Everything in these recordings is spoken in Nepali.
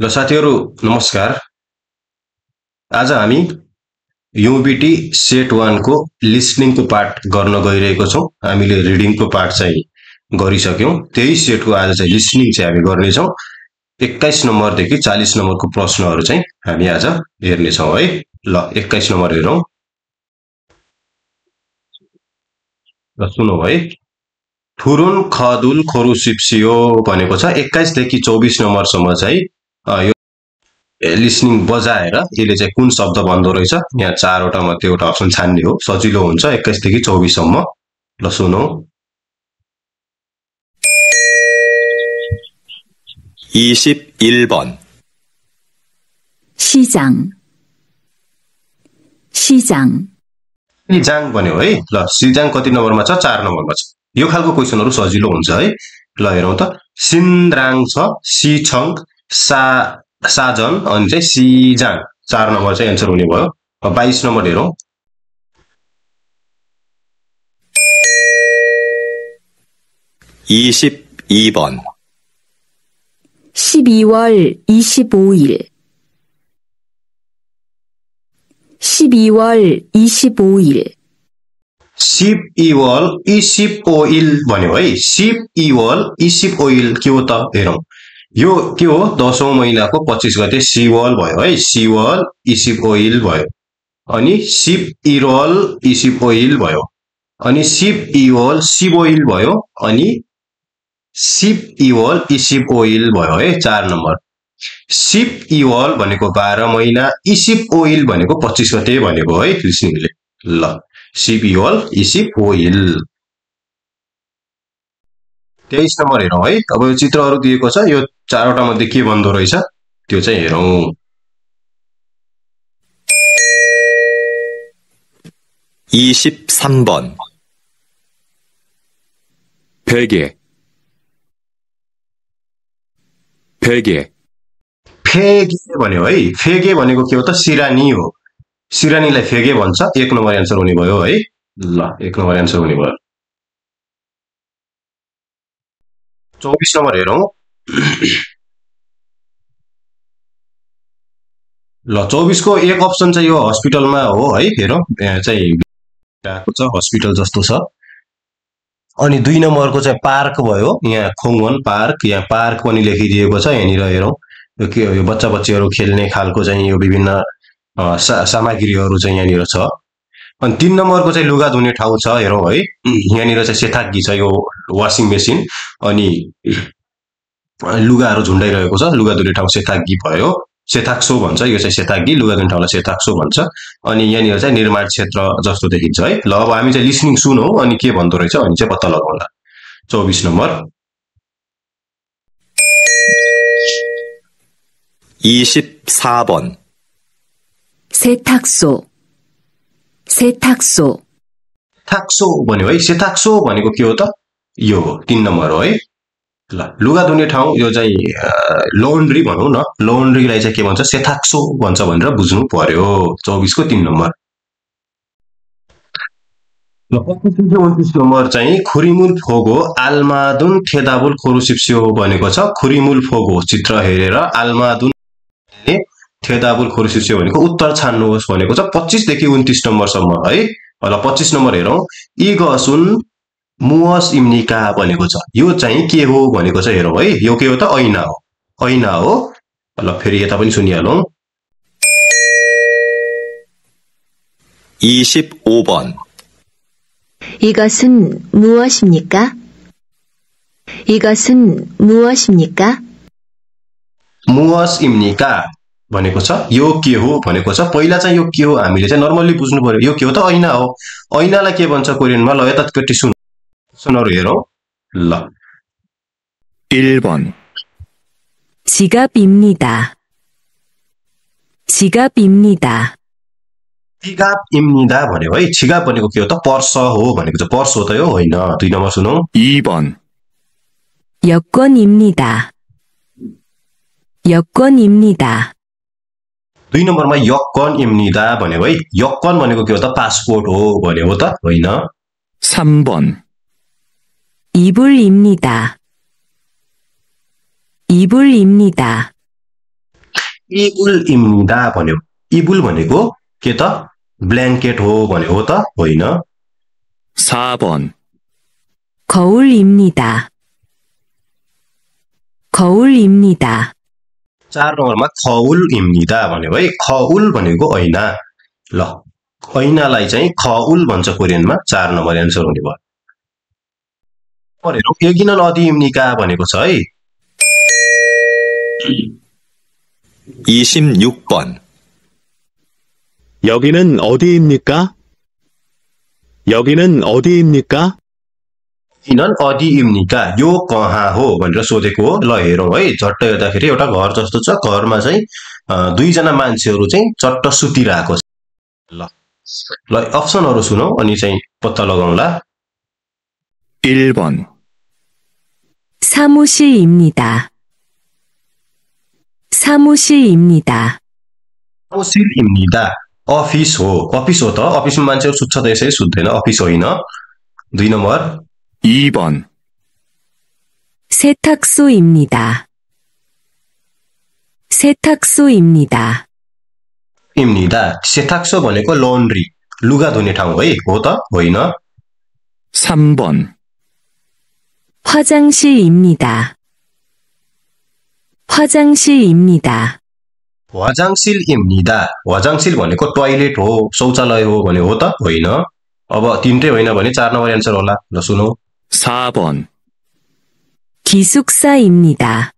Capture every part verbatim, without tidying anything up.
ल साथीहरू नमस्कार। आज हामी युबिटी सेट वन को लिसनिङ को पार्ट गर्न गइरहेको छौं। हामीले रिडिङ को पार्ट चाहिँ गरिसक्यौं। त्यही सेट को आज चाहिँ लिसनिङ चाहिँ हामी गर्ने छौं। एक्काइस नम्बर देखि चालीस नम्बर को प्रश्नहरु चाहिँ हामी आज हेर्ने छौं है। ल एक्काइस नम्बर हेरौं। ल सुनौ है। ठुरुन खदुल खोरु सिप्सियो भनेको छ। एक्काइस देखि चौबिस नम्बर सम्म चाहिँ यो लिसनिङ बजाएर यसले चाहिँ कुन शब्द भन्दो रहेछ। यहाँ चारवटा मध्ये एउटा अप्सन छान्ने हो, सजिलो हुन्छ। एक्काइस देखि चौबिस सम्म। ल सुनौ। 이십일 번 시장 시장 सिजाङ भन्यो है। ल सिजाङ कति नम्बरमा छ? चार नम्बरमा छ। यो खालको क्वेशनहरु सजिलो हुन्छ है। ल हेरौं त। सिन्द्राङ छ, सिछङ, सा साजन अनि चाहिँ सिजाङ। चार नम्बर चाहिँ एन्सर हुने भयो। अब बाइस नम्बर हेरौं। 이십이 번 십이월 이십오일 십이월 이십오일 सिपइवल इसिपओइल भन्यो है। सिपइवल इसिपओइल के हो त हेरौं। यो के हो? दशौं महिनाको पच्चीस गते सिवल भयो है। सिवल इसिपओइल भयो। अनि सिपइरल इसिपओइल भयो। अनि सिपइवल सिबोइल भयो। अनि सिपइवल इसिपओइल भयो है। चार नम्बर। सिपइवल भनेको बाह्र महिना, इसिपओइल भनेको पच्चीस गते भनेको है लिसनिङले। ल सिपइवल इसिपओइल। तेइस नम्बर हेरौं है। अब यो चित्रहरु दिएको छ। यो चारवटा मध्ये के भन्दो रहेछ त्यो चाहिँ हेरौं। 이십삼 번 베개 베개 फेगे भन्यो है। फेगे भनेको के हो त? सिरानी हो। सिरानीलाई फेगे भन्छ। एक नम्बर एन्सर हुने भयो है। ल एक नम्बर एन्सर हुने भयो। चौबिस नम्बर हेरौं। ल चौबिस को एक अप्सन चाहिँ यो हस्पिटलमा हो है। हेरौं यहाँ चाहिँ छ हस्पिटल जस्तो छ। अनि दुई नम्बरको चाहिँ पार्क भयो। यहाँ खोङवन पार्क, यहाँ पार्क पनि लेखिदिएको छ। यहाँनिर हेरौं यो के हो? यो बच्चा बच्चीहरु खेल्ने खालको चाहिँ यो विभिन्न सा, सामग्रीहरु चाहिँ यहाँनिर छ। अनि तीन नम्बरको चाहिँ लुगा धुने ठाउँ छ। हेरौं है। यहाँनिर चाहिँ सेतागी छ, यो वाशिङ मेसिन। अनि लुगाहरु झुन्डाइरहेको छ। लुगा धुने ठाउँ सेतागी भयो। सेताक्सो भन्छ। यो चाहिँ सेतागी, लुगा धुने ठाउँलाई सेताक्सो भन्छ। अनि यहाँनिर चाहिँ निर्माण क्षेत्र जस्तो देखिन्छ है। ल अब हामी चाहिँ लिसनिङ सुनौ अनि के भन्दो रहेछ भनी चाहिँ पत्ता लगाउँला। चौबिस नम्बर। 이십사 번 세탁소 세탁소 थाक्सो भन्यो है। सेताक्सो भनेको के हो त? यो हो तीन नम्बर हो है। ल लुगा धुने ठाउँ यो चाहिँ लन्ड्री भनौं न। लन्ड्रीलाई चाहिँ के भन्छ? सेताक्सो भन्छ भनेर बुझ्नु पर्यो। चौबिस को तीन नम्बर। ल पच्चीस देखि उन्तीस नम्बर चाहिँ खुरिमुल फोगो आल्मादुन थेदाबुल खोरुसिप्सियो भनेको छ। खुरिमुल फोगो चित्र हेरेर आल्मादुन थेदाबुल खोरुसिप्सियो भनेको उत्तर छान्नुहोस् भनेको छ। पच्चीस देखि उन्तीस नम्बर सम्म है। ल पच्चीस नम्बर हेरौं। इगसुन मुअस इम्निका भनेको छ। यो चाहिँ के हो भनेको छ हेरौं है। यो के हो त? ऐना हो। ऐना हो। ल फेरि यता पनि सुनिहालौं। 이십오 번 이것은 무엇입니까? 이것은 무엇입니까? मुअस इम्निका भनेको छ। यो के हो भनेको छ। पहिला चाहिँ यो के हो हामीले चाहिँ नर्मली बुझ्नु पर्यो। यो के हो त? ऐना हो। ऐनालाई के भन्छ कोरियनमा? ल यतापट्टि सुन सुनहरु हेरौं। ल 일 번 지갑입니다. 지갑입니다. 지갑입니다 भन्यो है। 지갑 भनेको के हो त? पर्स हो भनेको छ। पर्स हो त यो? होइन। दुई नम्बर सुनौ। 이 번 여권입니다. 여권입니다. दुई नम्बरमा यक्कन इम्निदा भन्यो है। यक्कन भनेको के हो त? पासपोर्ट हो भन्यो हो त? होइन। 삼 번 이불입니다. 이불입니다. इबुल입니다 भन्यो। इबुल भनेको के त ब्ल्याङ्केट हो भन्यो हो त होइन। 사 번, 거울입니다. 거울입니다. चार नम्बरमा खउल입니다 भन्यो है। खउल भनेको ऐना। ल ऐनालाई चाहिँ खउल भन्छ कोरियनमा। चार नम्बर एन्सर हुने भयो। हेरौँ यगिनन 어디입니까 भनेको छ है। 이십육 번, 여기는 어디입니까? 여기는 어디입니까? यगिनन 어디입니까 यो कहाँ हो भनेर सोधेको हो। ल हेरौँ है झट्ट हेर्दाखेरि एउटा घर जस्तो छ। घरमा चाहिँ अ, दुईजना मान्छेहरू चाहिँ चट्ट सुतिरहेको छ। ल ल अप्सनहरू सुनौ अनि चाहिँ पत्ता लगाउँला। 일 번, 사무실입니다. 사무실입니다. 사무실입니다. अफिस हो। अफिस हो त अफिसमा मान्छेहरू सुत्छ त यसरी सुत्दैन। अफिस होइन। दुई नम्बर 이 번, 세탁소입니다. 세탁소입니다. 입니다। 세탁소 भनेको लन्ड्री लुगा धुने ठाउँ है हो त होइन। 삼 번, 화장실입니다. 화장실입니다. 화장실입니다। 화장실 भनेको टोयलेट हो शौचालय हो भने हो त होइन। अब तिनटै होइन भने चार नम्बर एन्सर होला। ल सुनौ। 사 번, 기숙사입니다.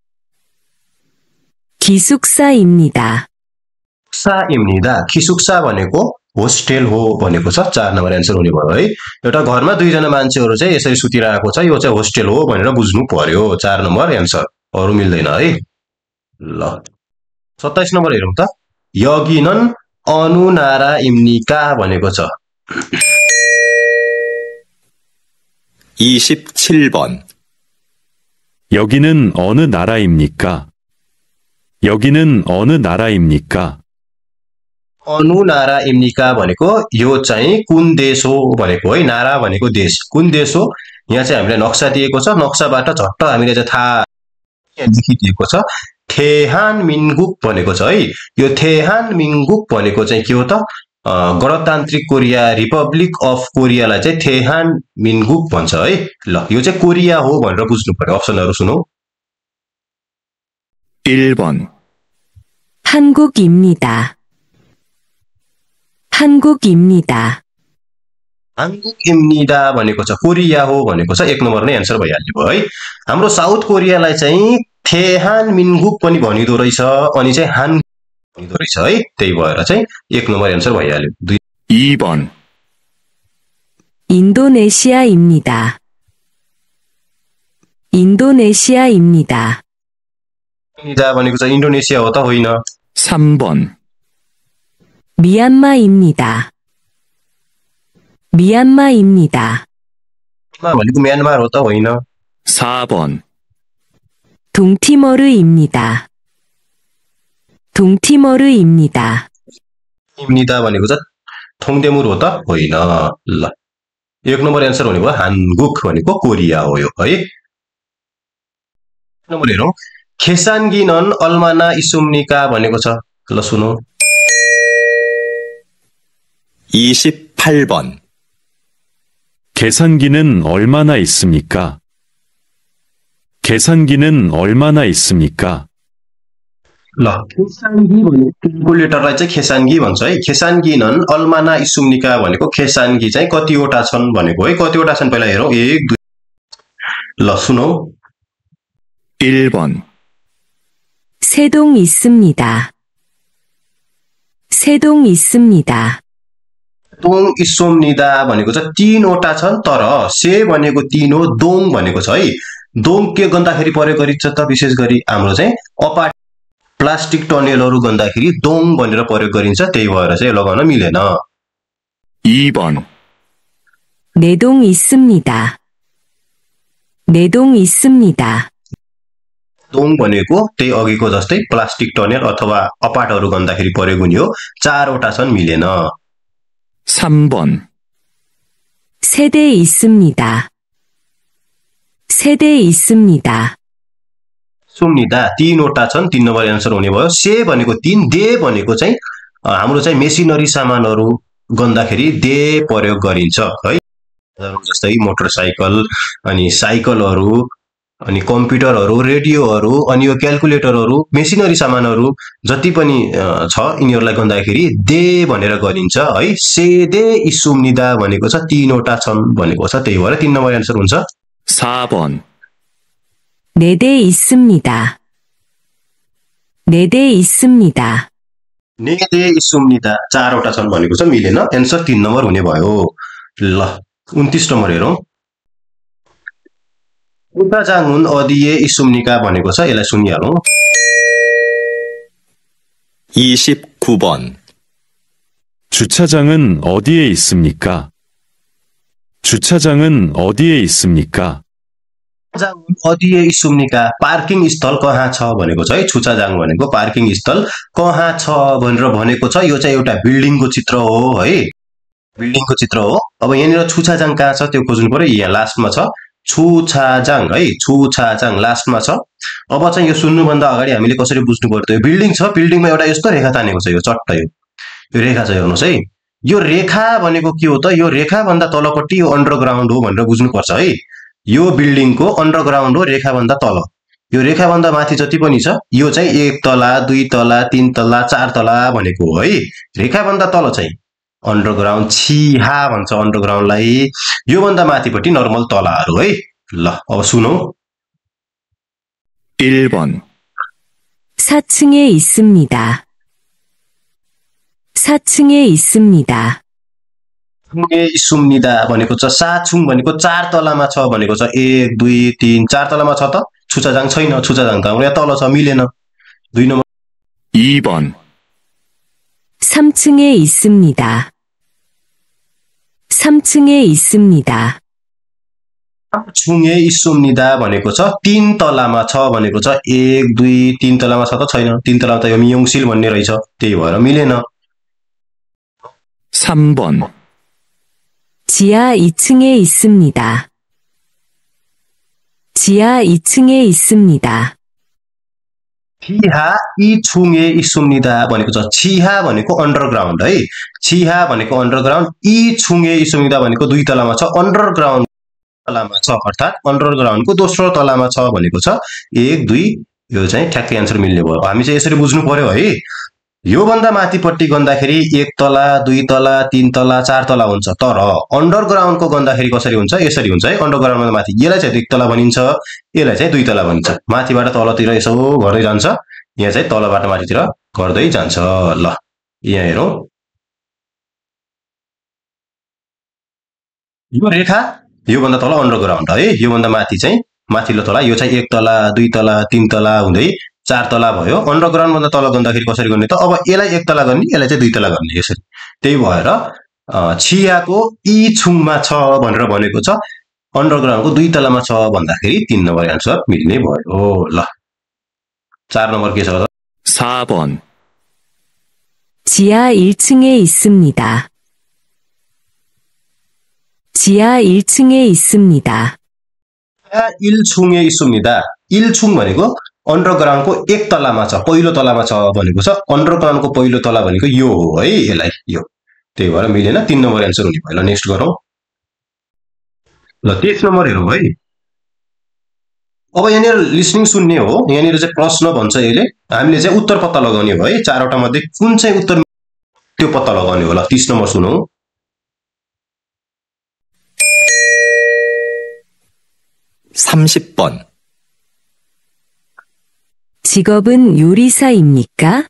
기숙사입니다. 기숙사입니다। 기숙사 भनेको होस्टेल हो भनेको छ। चार नम्बर एन्सर हुने भयो है। एउटा घरमा दुईजना मान्छेहरू चाहिँ यसरी सुतिरहेको छ यो चाहिँ होस्टेल हो भनेर बुझ्नु पर्यो। चार नम्बर एन्सर अरू मिल्दैन है। ल सत्ताइस नम्बर हेरौँ त। यगिनन अनुनाराइम्निका भनेको छ। 이십칠 번, 여기는 어느 나라입니까? 여기는 어느 나라입니까? अनुनाराइम्निका भनेको यो चाहिँ कुन देश हो भनेको है। नारा भनेको देश कुन देश हो। यहाँ चाहिँ हामीलाई नक्सा दिएको छ। नक्साबाट झट्ट हामीले चाहिँ थाहा यहाँ लेखिदिएको छ थेहान मिनगुक भनेको छ है। यो थेहान मिनगुक भनेको चाहिँ के हो त अ, गणतान्त्रिक कोरिया रिपब्लिक अफ कोरियालाई चाहिँ थेहान मिनगुक भन्छ है। ल यो चाहिँ कोरिया हो भनेर बुझ्नु पर्यो। अप्सनहरू सुनौ। 일 번, 한국입니다. 한국입니다. हाङ्गुक입니다 भनेको छ कोरिया हो भनेको छ। एक नम्बर नै एन्सर भइहाल्यो भयो है। हाम्रो साउथ कोरियालाई चाहिँ थेहान मिनगुक पनि भनिदो रहेछ अनि चाहिँ हान भनिदो रहेछ है। त्यही भएर चाहिँ एक नम्बर एन्सर भइहाल्यो। दुई 이 번, 인도네시아입니다. 인도네시아입니다. 자 भनेको चाहिँ इन्डोनेसिया हो त होइन। 삼 번, 미얀마입니다. 미얀마입니다. 마 भनेको म्यानमार हो त होइन। 사 번, 동티머르입니다. 동티머르입니다. इम्निदा भनेको चाहिँ थोङदेमुर हो त होइन। ल एक नम्बर एन्सर हुने भयो हानगुक भनेको कोरिया हो यो है। एक नम्बर हेरौँ खेसाङ्गिनन अल्माना इसुम्निका भनेको छ। ल सुनौ। 이십팔 번, 계산기는 얼마나 있습니까? 계산기는 얼마나 있습니까? ल खेसाङ्गी भनेको क्यालकुलेटरलाई चाहिँ खेसाङ्गी भन्छ है। खेसाङ्गिनन अल्माना इसुम्निका भनेको खेसाङ्गी चाहिँ कतिवटा छन् भनेको है। कतिवटा छन् पहिला हेरौँ। एक दुई ल सुनौ। 일 번, 세동 있습니다. 세동 있습니다. दोङ इस्सोम्निदा भनेको चाहिँ तीनवटा छन् तर से भनेको तीन हो दोङ भनेको छ है। दोङ के गन्दाखेरि प्रयोग गरिन्छ त विशेष गरी हाम्रो चाहिँ अपार्ट प्लास्टिक टनेलहरू गन्दाखेरि दोङ भनेर प्रयोग गरिन्छ। त्यही भएर चाहिँ लगाउन मिलेन। 이 번, 내동 있습니다. 내동 있습니다. दोङ भनेको त्यही अघिको जस्तै प्लास्टिक टनेल अथवा अपाटहरू गन्दाखेरि प्रयोग हुने हो। चारवटा छन् मिलेन। 삼 번, 세대 있습니다. 세대 있습니다. सुम्निदा तीनवटा छन् तीन नम्बर एन्सर हुने भयो से भनेको तीन दे भनेको चाहिँ हाम्रो चाहिँ मेसिनरी सामानहरू गन्दाखेरि दे प्रयोग गरिन्छ है जस्तै मोटरसाइकल अनि साइकलहरू अनि कम्प्युटरहरू रेडियोहरू अनि यो क्याल्कुलेटरहरू मेसिनरी सामानहरू जति पनि छ यिनीहरूलाई गन्दाखेरि दे भनेर गरिन्छ है से दे इसुम्निदा भनेको छ तीनवटा छन् भनेको छ त्यही भएर तीन नम्बर एन्सर हुन्छ 사 번 네 대 있습니다. 네 대 있습니다. 네 대 있습니다. चारवटा छन् भनेको छ मिलेन एन्सर तीन नम्बर हुने भयो ल उन्तीस नम्बर हेरौँ 주차장은 어디에 있습니까 भनेको छ यसलाई सुनिहालौँ 이십구 번 주차장은 어디에 있습니까? 주차장은 어디에 있습니까? 주차장은 어디에 있습니까? पार्किङ स्थल कहाँ छ भनेको छ है 주차장 भनेको पार्किङ स्थल कहाँ छ भनेर भनेको छ यो चाहिँ एउटा बिल्डिङको चित्र हो है बिल्डिङको चित्र हो अब यहाँनिर 주차장 कहाँ छ त्यो खोज्नु पर्यो यहाँ लास्टमा छ 주차장 है 주차장 लास्टमा छ अब चाहिँ यो सुन्नुभन्दा अगाडि हामीले कसरी बुझ्नु पर्यो यो बिल्डिङ छ बिल्डिङमा एउटा यस्तो रेखा तानेको छ यो चट्ट यो यो रेखा छ हेर्नुस् है यो रेखा भनेको के हो त यो रेखा भन्दा तलपट्टि यो अन्डरग्राउन्ड हो भनेर बुझ्नु पर्छ है यो बिल्डिङको अन्डरग्राउन्ड हो रेखा भन्दा तल यो रेखा भन्दा माथि जति पनि छ यो चाहिँ एक तला दुई तला तीन तला चार तला भनेको हो है रेखा भन्दा तल चाहिँ अन्डरग्राउन्ड छिहा भन्छ अन्डरग्राउन्डलाई यो भन्दा माथिपट्टि नर्मल तलाहरू है ल अब सुनौ 일 번 사 층에 있습니다. 사 층에 있습니다. 층에 있습니다 भनेको छ साछुङ भनेको चार तलामा छ भनेको छ एक दुई तीन चार तलामा छ त 주차장 छैन 주차장 त यहाँ तल छ मिलेन दुई नम्बर 이 번 삼 층에 있습니다. 삼 층에 있습니다. छुङे 있습니다 भनेको छ तीन तलामा छ भनेको छ एक दुई तीन तलामा छ त छैन तीन तलामा त यो मियोङसिल भन्ने रहेछ त्यही भएर मिलेन 삼 번 지하 이 층에 있습니다. 지하 이 층에 있습니다. छिहा 이 छुङे 있습니다 भनेको छ छिहा भनेको अन्डरग्राउन्ड है छिहा भनेको अन्डरग्राउन्ड 이 छुङे 있습니다 भनेको दुई तलामा छ अन्डरग्राउन्ड तलामा छ अर्थात् अन्डरग्राउन्डको दोस्रो तलामा छ भनेको छ एक दुई यो चाहिँ ठ्याक्कै एन्सर मिल्ने भयो हामी चाहिँ यसरी बुझ्नु पर्यो है यो भन्दा माथिपट्टि गन्दाखेरि एक तला दुई तला तीन तला चार तला हुन्छ तर अन्डरग्राउन्डको गन्दाखेरि कसरी हुन्छ यसरी हुन्छ है अन्डरग्राउन्डमा माथि यसलाई चाहिँ एक तला भनिन्छ यसलाई चाहिँ दुई तला भनिन्छ माथिबाट तलतिर यसो गर्दै जान्छ यहाँ चाहिँ तलबाट माथितिर गर्दै जान्छ ल यहाँ हेरौँ यो रेखा यो भन्दा तल अन्डरग्राउन्ड है यो भन्दा माथि चाहिँ माथिल्लो तला यो चाहिँ एक तला दुई तला तीन तला हुँदै चार तला भयो अन्डरग्राउन्ड भन्दा तल गन्दाखेरि कसरी गर्ने त अब यसलाई एक तला गर्ने यसलाई चाहिँ दुई तला गर्ने यसरी त्यही भएर छियाको इ छुङमा छ भनेर भनेको छ अन्डरग्राउन्डको दुई तलामा छ भन्दाखेरि तीन नम्बर एन्सर मिल्ने भयो ल चार नम्बर के छ त 사 번 지하 일 층에 있습니다. 지하 일 층에 있습니다. 지하 일 층에 있습니다. 일 층 भनेको अन्डरग्राउन्डको एक तलामा छ पहिलो तलामा छ भनेको छ अन्डरग्राउन्डको पहिलो तला भनेको यो हो है यसलाई यो त्यही भएर मिलेन तीन नम्बर एन्सर हुने भयो ल नेक्स्ट गरौँ ल तेइस नम्बर हेरौँ है अब यहाँनिर लिसनिङ सुन्ने हो यहाँनिर चाहिँ प्रश्न भन्छ यसले हामीले चाहिँ उत्तर पत्ता लगाउने हो है चारवटा मध्ये कुन चाहिँ उत्तर त्यो पत्ता लगाउने हो ल तीस नम्बर सुनौ 삼십 번 직업은 요리사입니까?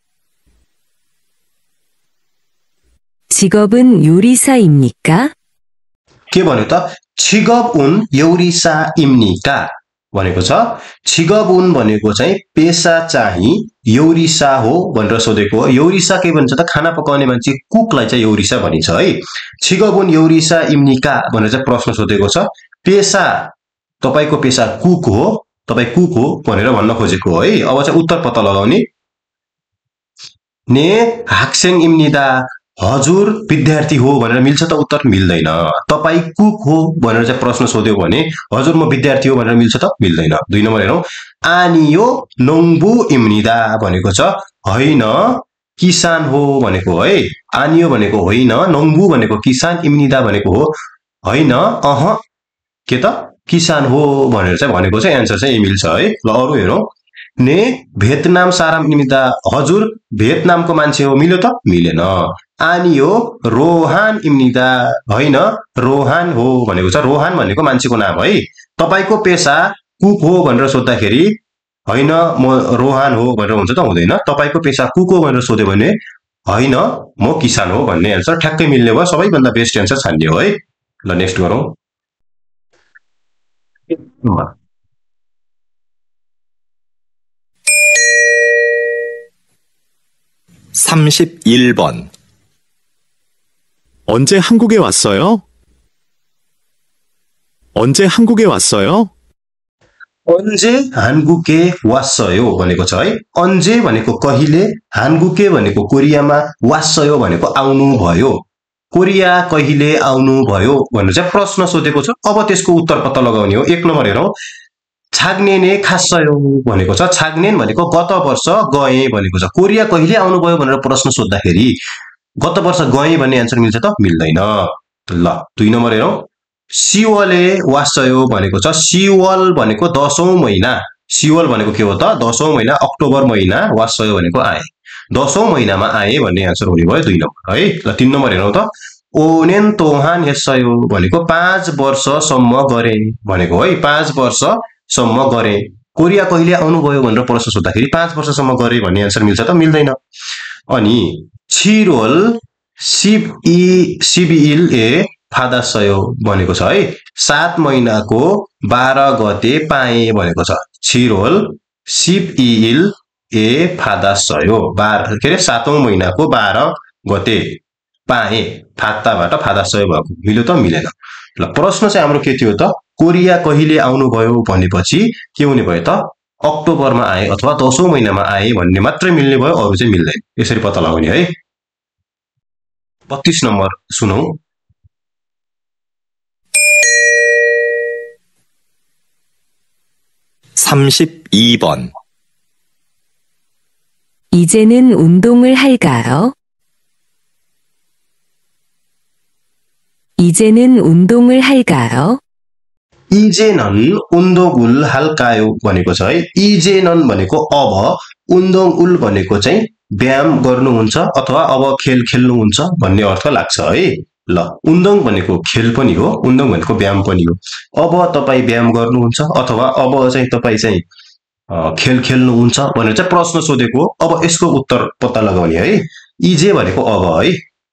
직업은 요리사입니까? के भन्यो त 직업은 요리사입니까 भनेको छ 직업은 भनेको चाहिँ पेशा चाहिँ 요리사 हो भनेर सोधेको हो 요리사 के भन्छ त खाना पकाउने मान्छे कुकलाई चाहिँ 요리사 भनिन्छ है 직업은 요리사입니까 भनेर चाहिँ प्रश्न सोधेको छ पेशा तपाईको पेशा कुक हो तपाई कुक हो भनेर भन्न खोजेको हो है अब चाहिँ उत्तर पत्ता लगाउने 네 학생입니다 हजुर विद्यार्थी हो भनेर मिल्छ त उत्तर मिल्दैन। तपाई कुक हो भनेर चाहिँ प्रश्न सोध्यो भने हजुर म विद्यार्थी हो भनेर मिल्छ त मिल्दैन। दुई नम्बर हेरौँ, आनियो नोङ्बु इम्निदा भनेको छ होइन किसान हो भनेको है। आनियो भनेको होइन, नोङ्बु भनेको किसान, इम्निदा भनेको हो होइन, अह के त किसान हो भनेर चाहिँ भनेको चाहिँ एन्सर चाहिँ मिल्छ है। ल अरु हेरौँ, ने भियतनाम साराम इम्निदा हजुर भियतनामको मान्छे हो मिल्यो त मिलेन। आनियो रोहान इम्निदा होइन रोहान हो भनेको छ, रोहान भनेको मान्छेको नाम है। तपाईको पेशा कुक हो भनेर सोध्दाखेरि होइन म रोहान हो भनेर हुन्छ त हुँदैन। तपाईको पेशा कुक हो भनेर सोध्यो भने होइन म किसान हो भन्ने एन्सर ठ्याक्कै मिल्ने भयो, सबैभन्दा बेस्ट एन्सर छान्ने हो है। ल नेक्स्ट गरौँ, 삼십일 번. 언제 한국에 왔어요? 언제 한국에 왔어요? 언제 한국에 왔어요 भनेको छ है। अन्जे भनेको कहिले, हानगुके भनेको कोरियामा, वास्सयो भनेको आउनु भयो। कोरिया कहिले आउनु भयो भनेर चाहिँ प्रश्न सोधेको छ। अब त्यसको उत्तर पत्ता लगाउने हो। एक नम्बर हेरौँ, छाग्नेने खास्सयो भनेको छ, छाग्नेन भनेको गत वर्ष गए भनेको छ। कोरिया कहिले आउनु भयो भनेर प्रश्न सोध्दाखेरि गत वर्ष गए भन्ने एन्सर मिल्छ त मिल्दैन। ल दुई नम्बर हेरौँ, सिवले वास्सयो भनेको छ, सिवल भनेको दशौं महिना, सिवल भनेको के हो त दशौं महिना, अक्टोबर महिना, वास्सयो भनेको आए, दशौं महिनामा आए भन्ने एन्सर हुने भयो दुई नम्बर है। ल तीन नम्बर हेरौँ त, ओनेन तोहान हेस्सयो भनेको पाँच वर्षसम्म गरे भनेको है, पाँच वर्षसम्म गरे। कोरिया कहिले आउनुभयो भनेर प्रश्न सोध्दाखेरि पाँच वर्षसम्म गरे भन्ने एन्सर मिल्छ त मिल्दैन। अनि छिरोल सिब इ सिबिइल ए फादासयो भनेको छ है, सात महिनाको बाह्र गते पाए भनेको छ। छिरोल सिबिइल ए फादासयो बाह्र के अरे सातौं महिनाको बाह्र गते पाए, फात्ताबाट फादासयो भएको मिल्यो त मिलेन। ल प्रश्न चाहिँ हाम्रो के थियो त, कोरिया कहिले आउनुभयो भनेपछि के हुने भयो त अक्टोबरमा आए अथवा दशौं महिनामा आए भन्ने मात्रै मिल्ने भयो, अरु चाहिँ मिल्दैन। यसरी पत्ता लगाउने है। बत्तीस नम्बर सुनौ, 삼십이 번. 이제는 운동을 할까요? 이제는 운동을 할까요? 이제는 운동을 할까요 भनेको छ है। इजेनन भनेको अब, उन्दोङ भनेको चाहिँ व्यायाम गर्नुहुन्छ अथवा अब खेल खेल्नुहुन्छ भन्ने अर्थ लाग्छ है। ल उन्दोङ भनेको खेल पनि हो, उन्दोङ भनेको व्यायाम पनि हो। अब तपाई व्यायाम गर्नुहुन्छ अथवा अब चाहिँ तपाई चाहिँ खेल खेल्नुहुन्छ भनेर चाहिँ प्रश्न सोधेको। अब यसको उत्तर पत्ता लगाउने है। इजे भनेको अब है।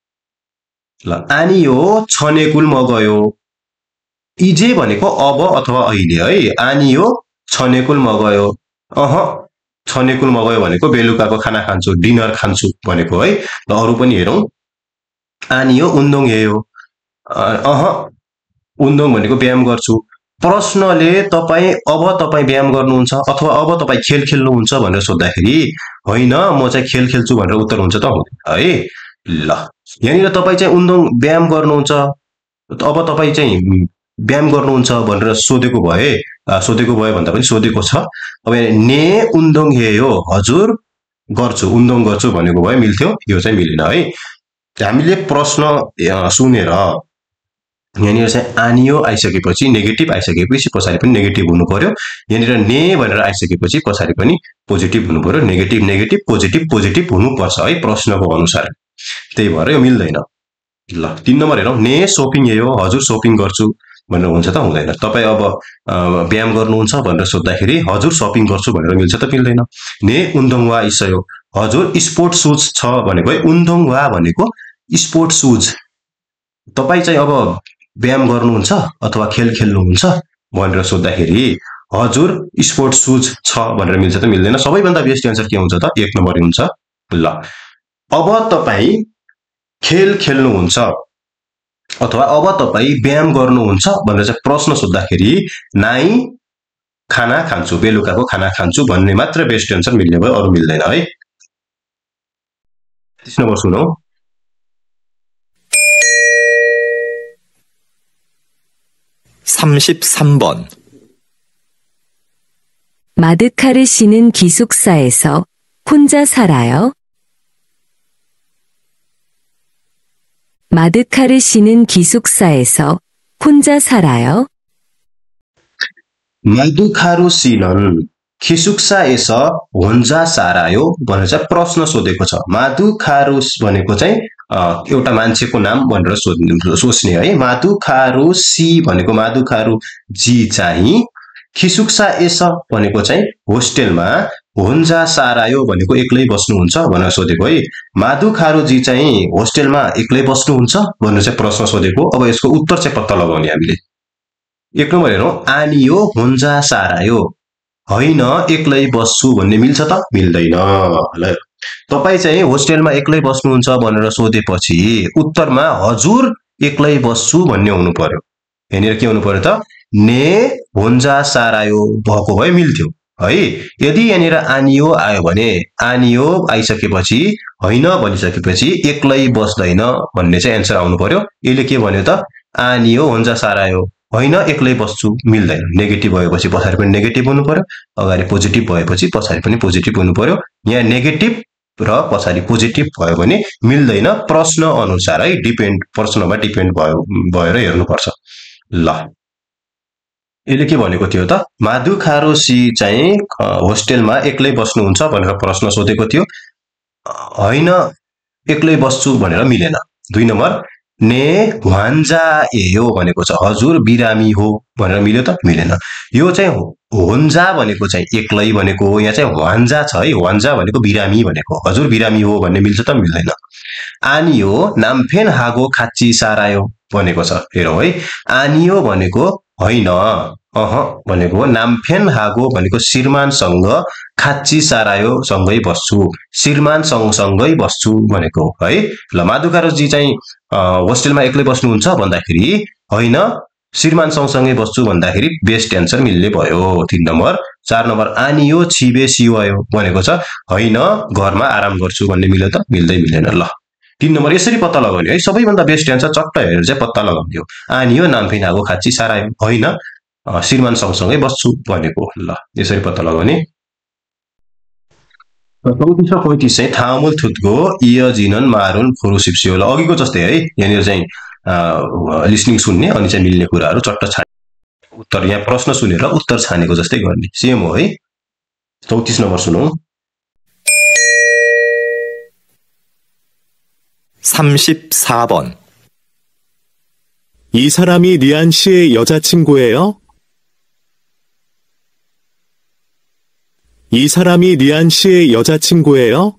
ल आनियो छनेकुलमा गयो, इजे भनेको अब अथवा अहिले है। आनियो छनेकुलमा गयो, अह छनेकुलमा गयो भनेको बेलुकाको खाना खान्छु, डिनर खान्छु भनेको है। ल अरु पनि हेरौँ, आनियो उन्दोङ हेयो, अह उन्दोङ भनेको व्यायाम गर्छु। प्रश्नले तपाई अब तपाई व्यायाम गर्नुहुन्छ अथवा अब तपाई खेल खेल्नुहुन्छ भनेर सोध्दाखेरि होइन म चाहिँ खेल खेल्छु भनेर उत्तर हुन्छ त हुँदैन है। ल यहाँनिर तपाई चाहिँ उन्दोङ व्यायाम गर्नुहुन्छ, अब तपाई चाहिँ व्यायाम गर्नुहुन्छ भनेर सोधेको भए सोधेको भए भन्दा पनि सोधेको छ। अब ने उन्दोङ हेयो हजुर गर्छु, उन्दोङ गर्छु भनेको भए मिल्थ्यो, यो चाहिँ मिलेन है। हामीले प्रश्न सुनेर यहाँनिर चाहिँ आनियो आइसकेपछि नेगेटिभ आइसकेपछि पछाडि पनि नेगेटिभ हुनु पर्यो, यहाँनिर ने भनेर आइसकेपछि पछाडि पनि पोजिटिभ हुनु पर्यो। नेगेटिभ नेगेटिभ पोजिटिभ पोजिटिभ हुनुपर्छ है प्रश्नको अनुसार, त्यही भएर यो मिल्दैन। ल तीन नम्बर हेरौँ, ने सोपिङ हेयो हजुर सोपिङ गर्छु भनेर हुन्छ त हुँदैन। तपाई अब व्यायाम गर्नुहुन्छ भनेर सोध्दाखेरि हजुर सपिङ गर्छु भनेर मिल्छ त मिल्दैन। ने उन्दोङवा इसयो हजुर स्पोर्ट सुज छ भनेको है, उन्दोङवा भनेको स्पोर्ट सुज। तपाई चाहिँ अब व्यायाम गर्नुहुन्छ अथवा खेल खेल्नुहुन्छ भनेर सोध्दाखेरि हजुर स्पोर्ट सुज छ भनेर मिल्छ त मिल्दैन। सबैभन्दा बेस्ट एन्सर के हुन्छ त एक नम्बर हुन्छ। ल अब तपाई खेल खेल्नुहुन्छ अथवा अब तपाई व्यायाम गर्नुहुन्छ भनेर चाहिँ प्रश्न सोध्दाखेरि नाइ खाना खान्छु, बेलुकाको खाना खान्छु भन्ने मात्र बेस्ट एन्सर मिल्ने भयो, अरु मिल्दैन है। तीस नम्बर सुनौ, 삼십삼 번. 마드카르 씨는 기숙사에서 혼자 살아요? 마드카르 씨는 기숙사에서 혼자 살아요? 마두카루 씨는 기숙사에서 혼자 살아요 भनेर चाहिँ प्रश्न सोधेको छ मादुखारु भनेको चाहिँ अ, एउटा मान्छेको नाम भनेर सोध्ने सोच्ने है मादुखारु सी भनेको मादुखारु जी चाहिँ खिसुक्सा एस भनेको चाहिँ होस्टेलमा होन्जा सारायो भनेको एक्लै बस्नुहुन्छ भनेर सोधेको है मादुखारु जी चाहिँ होस्टेलमा एक्लै बस्नुहुन्छ भनेर चाहिँ प्रश्न सोधेको अब यसको उत्तर चाहिँ पत्ता लगाउने हामीले एक नम्बर हेरौँ आनियो होन्जा सारायो होइन एक्लै बस्छु भन्ने मिल्छ त मिल्दैन ल तपाई चाहिँ होस्टेलमा एक्लै बस्नुहुन्छ भनेर सोधेपछि उत्तरमा हजुर एक्लै बस्छु भन्ने हुनु पर्यो यहाँनिर के हुनु पर्यो त ने होन्जा सारायो भएको भए मिल्थ्यो है यदि यहाँनिर आनियो आयो भने आनियो आइसकेपछि होइन भनिसकेपछि एक्लै बस्दैन भन्ने चाहिँ एन्सर आउनु पर्यो यसले के भन्यो त आनियो होन्जा सारायो होइन एक्लै बस्छु मिल्दैन नेगेटिभ भएपछि पछाडि पनि नेगेटिभ हुनु पर्यो अगाडि पोजिटिभ भएपछि पछाडि पनि पोजिटिभ हुनु पर्यो यहाँ नेगेटिभ र पछाडि पोजिटिभ भयो भने मिल्दैन प्रश्न अनुसार है डिपेन्ड प्रश्नमा डिपेन्ड भयो भएर हेर्नुपर्छ ल यसले के भनेको थियो त मादुखारोसी चाहिँ होस्टेलमा एक्लै बस्नुहुन्छ भनेर प्रश्न सोधेको थियो होइन एक्लै बस्छु भनेर मिलेन दुई नम्बर ने वान्जा एयो भनेको छ हजुर बिरामी हो भनेर मिल्यो त मिलेन यो चाहिँ होन्जा भनेको चाहिँ एक्लै भनेको हो यहाँ चाहिँ वान्जा छ है वान्जा भनेको बिरामी भनेको हजुर बिरामी हो भन्ने मिल्छ त मिल्दैन आनियो नाम्फेन हागो खाच्ची सारायो भनेको छ हेरौँ है आनियो भनेको होइन अह भनेको नाम्फेन हागो भनेको श्रीमानसँग खाच्ची सारायो सँगै बस्छु श्रीमान सँगसँगै बस्छु भनेको है ल मादुखारोजी चाहिँ होस्टेलमा एक्लै बस्नुहुन्छ भन्दाखेरि होइन श्रीमान सँगसँगै बस्छु भन्दाखेरि बेस्ट एन्सर मिल्ने भयो तीन नम्बर चार नम्बर आनियो छिबे सिवायो भनेको छ होइन घरमा आराम गर्छु भन्ने मिल्यो त मिल्दै मिलेन ल तीन नम्बर यसरी पत्ता लगाउने है सबैभन्दा बेस्ट एन्सर चट्ट हेरेर चाहिँ पत्ता लगाउने हो आनियो नाम्फेन हागो खाच्ची सारायो होइन श्रीमान सँगसँगै बस्छु भनेको ल यसरी पत्ता लगाउने चौतिस र पैँतिस चाहिँ थामुल थुत्को इय जिनन मारुन खुरु सिप्सियो ल अघिको जस्तै है यहाँनिर चाहिँ लिसनिङ सुन्ने अनि चाहिँ मिल्ने कुराहरू चट्ट छाने उत्तर यहाँ प्रश्न सुनेर उत्तर छानेको जस्तै गर्ने सेम हो है चौतिस नम्बर सुनौ 삼십사 번. 이 사람이 리안 씨의 여자친구예요? 이 사람이 리안 씨의 여자친구예요?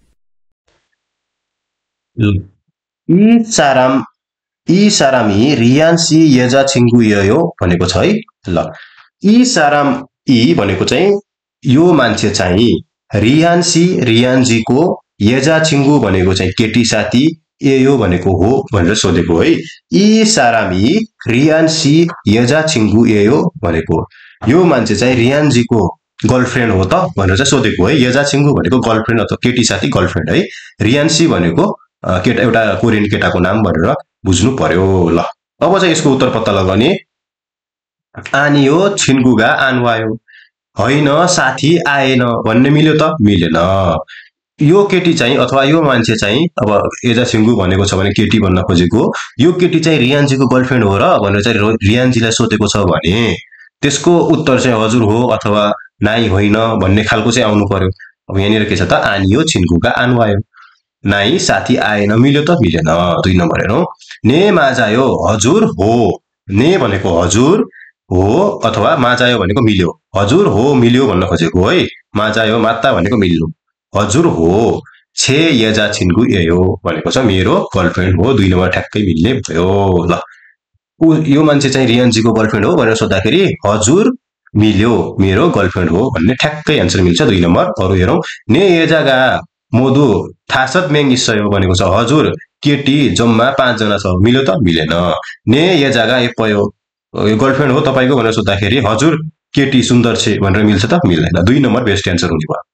이 사람 이 사람이 리안 씨 여자친구예요 भनेको छ है ल 이 사람 이 भनेको चाहिँ यो मान्छे चाहिँ रियान सी रियान जीको यजाचिङ्गु भनेको चाहिँ केटी साथी एयो भनेको हो भनेर सोधेको है इ सारामी रियान सी यजाचिङ्गु एयो भनेको यो मान्छे चाहिँ रियान जीको गर्लफ्रेन्ड हो त भनेर चाहिँ सोधेको है यजाचिङ्गु भनेको गर्लफ्रेन्ड अथवा केटी साथी गर्लफ्रेन्ड है रियान सी भनेको केटा एउटा कोरियन केटाको नाम भनेर बुझ्नु पर्यो ल अब चाहिँ यसको उत्तर पत्ता लगाउने आनियो छिन्गुगा आन्वायो होइन साथी आएन भन्ने मिल्यो त मिलेन यो केटी चाहिँ अथवा यो मान्छे चाहिँ अब यजाचिङ्गु भनेको छ भने केटी भन्न खोजेको यो केटी चाहिँ रियानजीको गर्लफ्रेन्ड हो र भनेर चाहिँ रियानजीलाई सोधेको छ भने त्यसको उत्तर चाहिँ हजुर हो अथवा नाइ होइन भन्ने खालको चाहिँ आउनु पर्यो अब यहाँनिर के छ त आनियो छिन्गुगा आन्वायो नाइ साथी आएन मिल्यो त मिलेन दुई नम्बर हेरौँ ने माजायो हजुर हो ने भनेको हजुर हो अथवा माजायो भनेको मिल्यो हजुर हो मिल्यो भन्न खोजेको है माजायो मात्ता भनेको मिल्नु हजुर हो छे यजा छिन्गु एयो भनेको छ मेरो गर्लफ्रेन्ड हो दुई नम्बर ठ्याक्कै मिल्ने भयो ल यो मान्छे चाहिँ रियानजीको गर्लफ्रेन्ड हो भनेर सोद्धाखेरि हजुर मिल्यो मेरो गर्लफ्रेन्ड हो भन्ने ठ्याक्कै एन्सर मिल्छ दुई नम्बर अरु हेरौँ ने यजागा मोदु थासत मेङ इस्सयो भनेको छ हजुर केटी जम्मा पाँच जना छ मिल्यो त मिलेन ने यजागा एपयो यो गर्लफ्रेन्ड हो तपाईको भनेर सोद्धाखेरि हजुर केटी सुन्दर छे भनेर मिल्छ त मिल्दैन दुई नम्बर बेस्ट एन्सर हुने भयो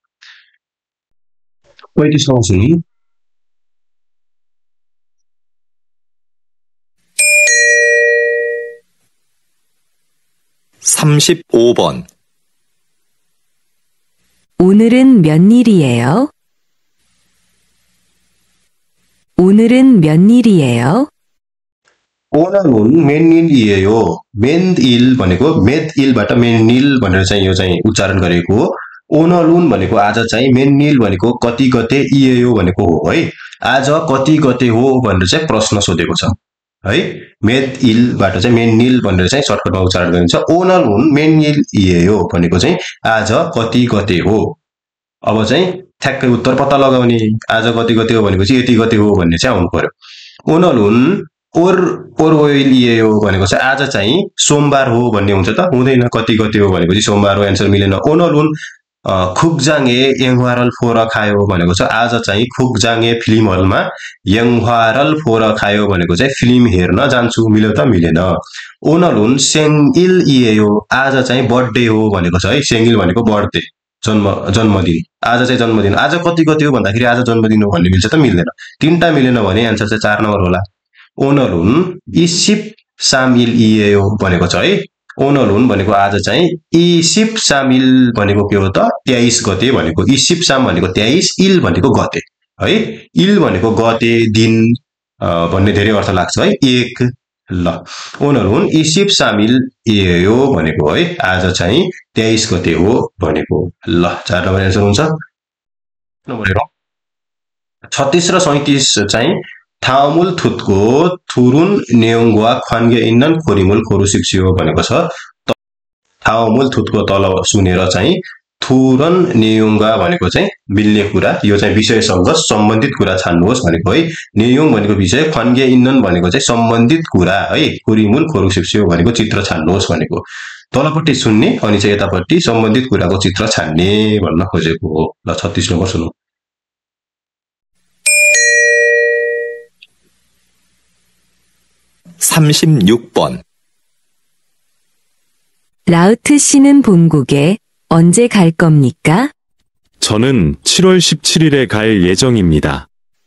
पैँतिस नम्बर सुनि 삼십오 번. 오늘은 몇 일이에요? 오늘은 몇 일이에요? 오늘은 맨일이에요. 맨일 भनेको मेदइलबाट मेनिल भनेर चाहिँ यो चाहिँ उच्चारण गरेको ओनलुन भनेको आज चाहिँ मेनिल भनेको कति गते इएयो भनेको हो है आज कति गते हो भनेर चाहिँ प्रश्न सोधेको छ है मेदइलबाट चाहिँ मेनिल भनेर चाहिँ सर्टकटमा उच्चारण गरिन्छ ओनलुन मेनिल इएयो भनेको चाहिँ आज कति गते हो अब चाहिँ ठ्याक्कै उत्तर पत्ता लगाउने आज कति गते हो भनेपछि यति गते हो भन्ने चाहिँ आउनु पर्यो ओनलुन ओर ओर ओइलियो भनेको चाहिँ आज चाहिँ सोमबार हो भन्ने हुन्छ त हुँदैन कति गते हो भनेपछि सोमबार हो एन्सर मिलेन ओनलुन खुगजाङे यङवारल फोर खायो भनेको छ आज चाहिँ खुगजाङे फिल्म हलमा यङवारल फोर खायो भनेको चाहिँ फिल्म हेर्न जान्छु मिल्यो त मिलेन ओनलुन सेङइल इएयो आज चाहिँ बर्थडे हो भनेको छ है सेङइल भनेको बर्थडे जन्म जन्मदिन आज चाहिँ जन्मदिन आज कति गते हो भन्दाखेरि आज जन्मदिन हो भन्ने मिल्छ त मिल्दैन तीनटा मिलेन भने एन्सर चाहिँ चार नम्बर होला ओनलुन इसिप सामिल इएयो भनेको छ है ओनलुन भनेको आज चाहिँ इसिप सामिल भनेको के हो त तेइस गते भनेको इसिप साम भनेको तेइस इल भनेको गते है इल भनेको गते दिन भन्ने धेरै अर्थ लाग्छ है एक ल ओनलुन इसिप सामिल इएयो भनेको है आज चाहिँ तेइस गते हो भनेको ल चार नम्बर एन्सर हुन्छ नम्बर छत्तीस र सैंतीस चाहिँ थामुल थुतको थुरुन नेउङ्गवा ख्वान्गे इन्नन खोरिमुल खोरु सिक्सियो भनेको छ थामुल थुतको तल सुनेर चाहिँ थुरन नेयुङ्गा भनेको चाहिँ मिल्ने कुरा यो चाहिँ विषयसँग सम्बन्धित कुरा छान्नुहोस् भनेको है नेयुङ भनेको विषय ख्वान्गे इन्नन भनेको चाहिँ सम्बन्धित कुरा है खोरिमुल खोरु सिक्सियो भनेको चित्र छान्नुहोस् भनेको तलपट्टि सुन्ने अनि चाहिँ यतापट्टि सम्बन्धित कुराको चित्र छान्ने भन्न खोजेको हो ल छत्तीस नम्बर सुनौ 삼십육 번. 라우트 씨는 본국에 언제 갈 겁니까? 저는 칠월 십칠일에 갈 예정입니다.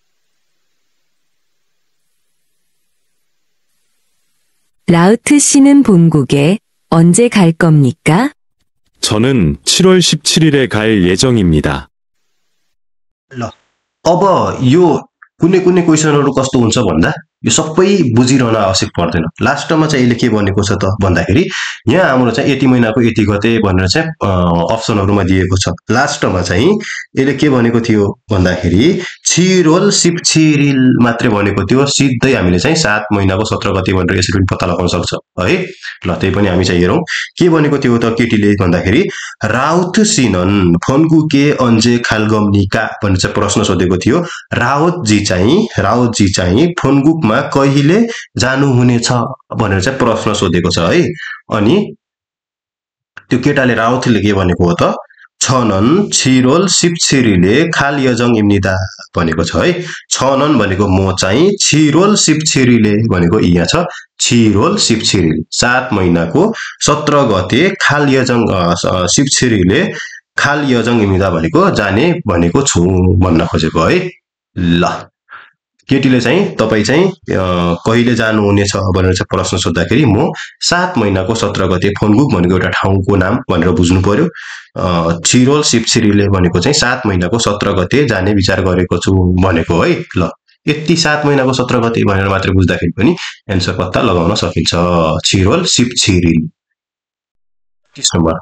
라우트 씨는 본국에 언제 갈 겁니까? 저는 칠월 십칠일에 갈 예정입니다. ल अब यो कुनै कुनै क्वेशनहरु कस्तो हुन्छ भन्दा यो सबै बुझिरहन आवश्यक पर्दैन लास्टमा चाहिँ यसले के भनेको छ त भन्दाखेरि यहाँ हाम्रो चाहिँ यति महिनाको यति गते भनेर चाहिँ अप्सनहरुमा दिएको छ लास्टमा चाहिँ यसले के भनेको थियो भन्दाखेरि छिरोल सिपछिरिल मात्रै भनेको थियो सिधै हामीले चाहिँ सात महिनाको सत्र गते भनेर यसरी पनि पत्ता लगाउन सक्छ है ल त्यही पनि हामी चाहिँ हेरौं के भनेको थियो त केटीले भन्दाखेरि राउत सिनन फन्गुके अन्जे खालगमनिका भन्ने चाहिँ प्रश्न सोधेको थियो राउत जी चाहिँ राउत जी चाहिँ फन्गुकमा कहिले जानु हुनेछ भनेर चाहिँ प्रश्न सोधेको छ है अनि त्यो केटाले राउतले के भनेको हो त छनन छिरोल सिपछिरिले खाल यजङ इम्निदा भनेको छ है छनन भनेको म चाहिँ छिरोल सिपछिरिले भनेको यहाँ छ छिरोल सिपछिरिल सात महिनाको सत्र गते खाल यजङ सिपछिरिले खाल यजङ इम्निदा भनेको जाने भनेको छु भन्न खोजेको है ल केटीले चाहिँ तपाई चाहिँ कहिले जानु हुनेछ भनेर चाहिँ प्रश्न सोध्दाखेरि म सात महिनाको सत्र गते फन्गुक भनेको एउटा ठाउँको नाम भनेर बुझ्नु पर्यो छिरोल सिपछिरिले भनेको चाहिँ सात महिनाको सत्र गते जाने विचार गरेको छु भनेको है ल यति सात महिनाको सत्र गते भनेर मात्र बुझ्दाखेरि पनि एन्सर पत्ता लगाउन सकिन्छ छिरोल सिपछिरिल तीस नम्बर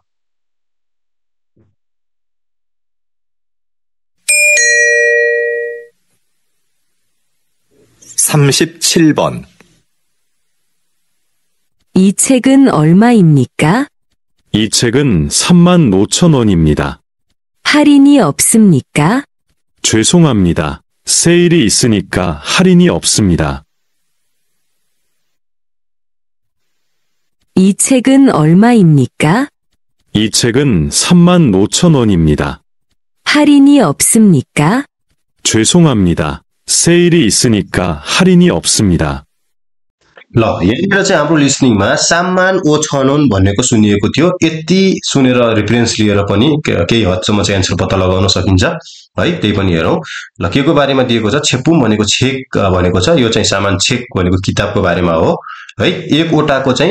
삼십칠 번. 이 책은 얼마입니까? 이 책은 삼만 오천 원입니다. 할인이 없습니까? 죄송합니다. 세일이 있으니까 할인이 없습니다. 이 책은 얼마입니까? 이 책은 삼만 오천 원입니다. 할인이 없습니까? 죄송합니다. 세일이 있으니까 할인이 없습니다. ल यहाँनिर चाहिँ हाम्रो लिसनिङमा सामान ओ छनोन भनेको सुनिएको थियो यति सुनेर रेफरेन्स लिएर पनि केही हदसम्म चाहिँ एन्सर पत्ता लगाउन सकिन्छ है त्यही पनि हेरौं ल के को बारेमा दिएको छ छेपुम भनेको छेक भनेको छ यो चाहिँ सामान छेक भनेको किताबको बारेमा हो है एक ओटाको चाहिँ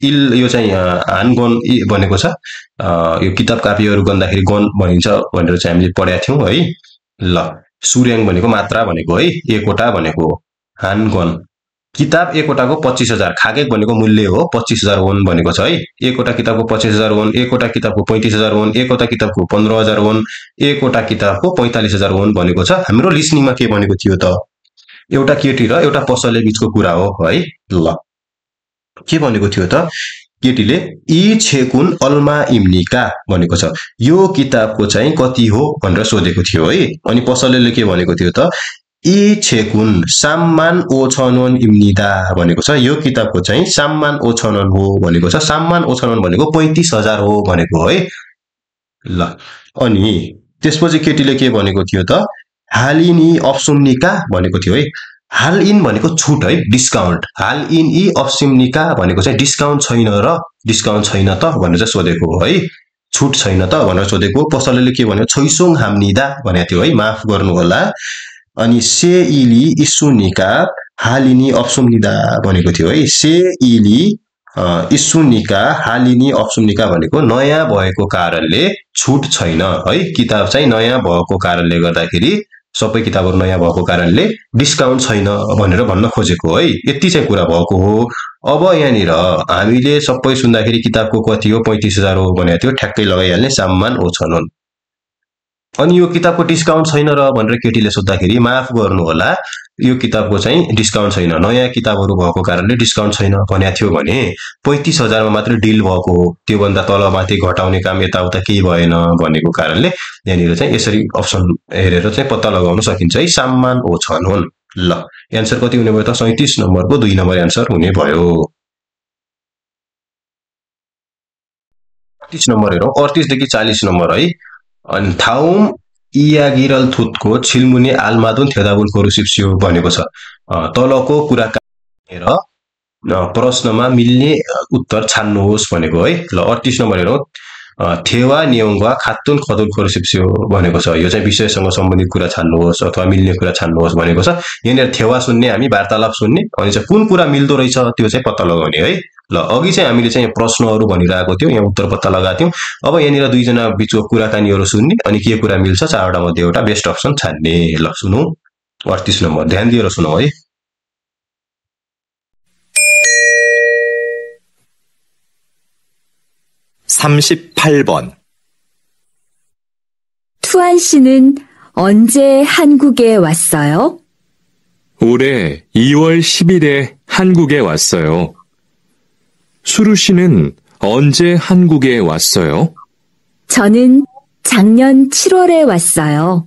इल यो चाहिँ हान गन भनेको छ यो किताब कापीहरू गर्दाखेरि गन भनिन्छ भनेर चाहिँ हामीले पढेका थियौं है ल सुर्याङ भनेको मात्रा भनेको है एकवटा भनेको हान गन किताब एकवटाको पच्चीस हजार खागेक भनेको मूल्य हो पच्चीस हजार वन भनेको छ है एकवटा किताबको पच्चीस हजार वन एकवटा किताबको पैंतीस हजार वन एकवटा किताबको पन्ध्र हजार वन एकवटा किताबको पैंतालीस हजार वन भनेको छ हाम्रो लिसनिङमा के भनेको थियो त एउटा केटी र एउटा पसलले बीचको कुरा हो है ल के भनेको थियो त केटीले ई छेकुन अल्मा इम्निका भनेको छ यो किताबको चाहिँ कति हो भनेर सोधेको थियो है अनि पसलले के भनेको थियो त ई छेकुन साम्मान ओछनन इम्निदा भनेको छ यो किताबको चाहिँ साम्मान ओछनन हो भनेको छ साम्मान ओछनन भनेको पैंतीस हजार हो भनेको है ल अनि त्यसपछि केटीले के भनेको थियो त हालिनी अप्सुम्निका भनेको थियो है हाल इन भनेको छुट है डिस्काउन्ट हाल इन ई अप्सुम्निका भनेको चाहिँ डिस्काउन्ट छैन र डिस्काउन्ट छैन त भनेर चाहिँ सोधेको हो है छुट छैन त भनेर सोधेको पसलले के भन्यो छैसोङ हाम्निदा भनेको थियो है माफ गर्नु होला अनि से इली इसुनिका हालिनी अप्सुम्निदा भनेको थियो है से इली इसुनिका हालिनी अप्सुम्निका भनेको नयाँ भएको कारणले छुट छैन है किताब चाहिँ नयाँ भएको कारणले गर्दाखेरि सबै किताबहरु नयाँ भएको कारणले डिस्काउन्ट छैन भनेर भन्न खोजेको है यति चाहिँ कुरा भएको हो अब यहाँनिर हामीले सबै सुन्दाखेरि किताबको कति हो पैंतीस हजार हो भनेको थियो ठ्याक्कै लगाइहाल्ने सामान ओछनन अनि यो किताबको डिस्काउन्ट छैन र भनेर केटीले सोध्दाखेरि माफ गर्नु होला यो किताबको चाहिँ डिस्काउन्ट छैन नयाँ किताबहरु भएको कारणले डिस्काउन्ट छैन भनेको थियो भने पैंतीस हजार मा मात्र डिल भएको हो त्यो भन्दा तल माथि घटाउने काम यताउता केही भएन भनेको कारणले यहाँनिर चाहिँ यसरी अप्सन हेरेर चाहिँ पत्ता लगाउन सकिन्छ है सामान ओछनन ल एन्सर कति हुने भयो त सैंतीस नम्बरको दुई नम्बर एन्सर हुने भयो अडतीस नम्बर हेरौं अडतीस देखि चालीस नम्बर है अनि थाउम इयागिरल थुतको छिलमुनि आलमादुन थेदाबुन कोरुसिप्सियो भनेको छ तलको कुरा हेर प्रश्नमा मिल्ने उत्तर छान्नुहोस् भनेको है ल अडतीस नम्बर हेरौं थेवा नियोंगवा खातुन खदुन कोरुसिप्सियो भनेको छ यो चाहिँ विषयसँग सम्बन्धित कुरा छान्नुहोस् अथवा मिल्ने कुरा छान्नुहोस् भनेको छ यहाँनिर थेवा सुन्ने हामी वार्तालाप सुन्ने अनि चाहिँ कुन कुरा मिल्दो रहेछ त्यो चाहिँ पत्ता लगाउने है ल अघि चाहिँ हामीले चाहिँ प्रश्नहरु भनिरहेको थियौ यहाँ उत्तर पत्ता लगाथ्यौ अब यहाँनिर दुई जना बीचको कुराकानीहरु सुन्ने अनि के कुरा मिल्छ चारवटा मध्ये एउटा बेस्ट अप्सन छान्ने ल सुनौ अडतीस नम्बर ध्यान दिएर सुनौ है 삼십팔 번 투안 씨는 언제 한국에 왔어요? 올해 이월 십일에 한국에 왔어요. 수루 씨는 언제 한국에 왔어요? 저는 작년 칠월에 왔어요.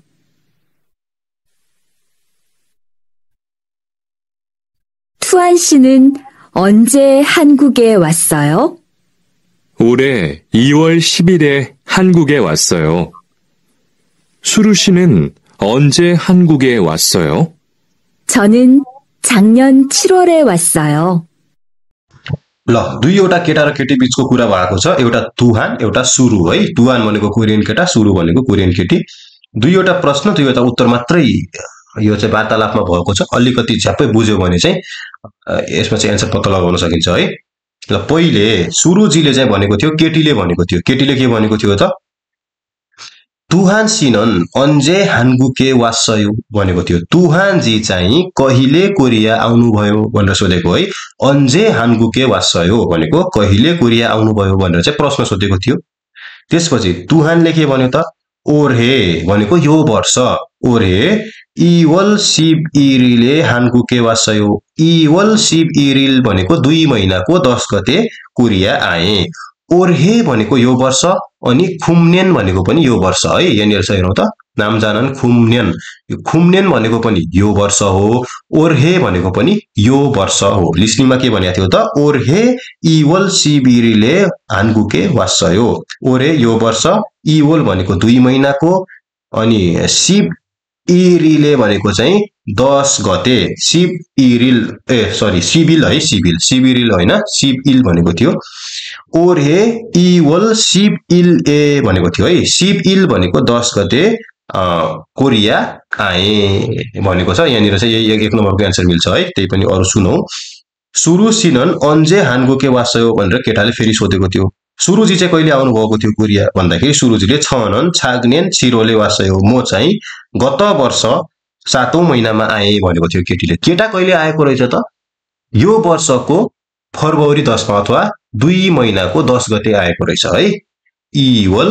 투안 씨는 언제 한국에 왔어요? 올해 이월 십일에 한국에 왔어요. 수루 씨는 언제 한국에 왔어요? 저는 작년 칠월에 왔어요. ल दुईवटा केटा र केटी बीचको कुरा भएको छ एउटा तुहान एउटा सुरु है तुहान भनेको कोरियन केटा सुरु भनेको कोरियन केटी दुईवटा प्रश्न दुईवटा उत्तर मात्रै यो चाहिँ वार्तालापमा भएको छ अलिकति झ्याप्पै बुझ्यो भने चाहिँ यसमा चाहिँ एन्सर पत्ता लगाउन सकिन्छ है ल पहिले सुरुजीले चाहिँ भनेको थियो केटीले भनेको थियो केटीले के भनेको थियो त तुहान सिनन अन्जे हान्गुके वासयो भनेको थियो तुहान जी चाहिँ कहिले कोरिया आउनु भयो भनेर सोधेको है अन्जे हान्गुके वासयो भनेको कहिले कोरिया आउनु भयो भनेर चाहिँ प्रश्न सोधेको थियो त्यसपछि तुहानले के भन्यो त ओर्हे भनेको यो वर्ष ओर्हे इवल शिव इरिले हान्गुके वासयो इवल शिव इरिल भनेको दुई महिनाको दस गते कोरिया आए ओर्हे भनेको यो वर्ष अनि खुम्नेन भनेको पनि यो वर्ष है यहाँनिर चाहिँ हेरौं त नाम जानन खुम्नेन यो खुम्नेन भनेको पनि यो वर्ष हो ओर्हे भनेको पनि यो वर्ष हो लिस्निङमा के भनेको थियो त ओर्हे इवल शिबिरिले हान्गुके वासयो ओर्हे यो वर्ष इवल भनेको दुई महिनाको अनि शिव इरिले भनेको चाहिँ दस गते शिव इरिल ए सरी सिबिल है सिबिल सिबिरिल हैन सिबिल भनेको थियो ओर्हे इवल शिव इल ए भनेको थियो है शिव इल भनेको दस गते कोरिया आए भनेको छ यहाँनिर चाहिँ यही एक नम्बरको एन्सर मिल्छ है त्यही पनि अरु सुनौ सुरुसिनन अन्जे हानगुके वासयो भनेर केटाले फेरि सोधेको थियो। सुरुजी चाहिँ कहिले आउनु भएको थियो कोरिया भन्दाखेरि सुरुजीले छनन छाग्नेन छिरोले वासयो म चाहिँ गत वर्ष सातौं महिनामा आए भनेको थियो केटीले। केटा कहिले आएको रहेछ त? यो वर्षको फरवरी दसमा अथवा दुई महिनाको दस गते आएको रहेछ है। इवल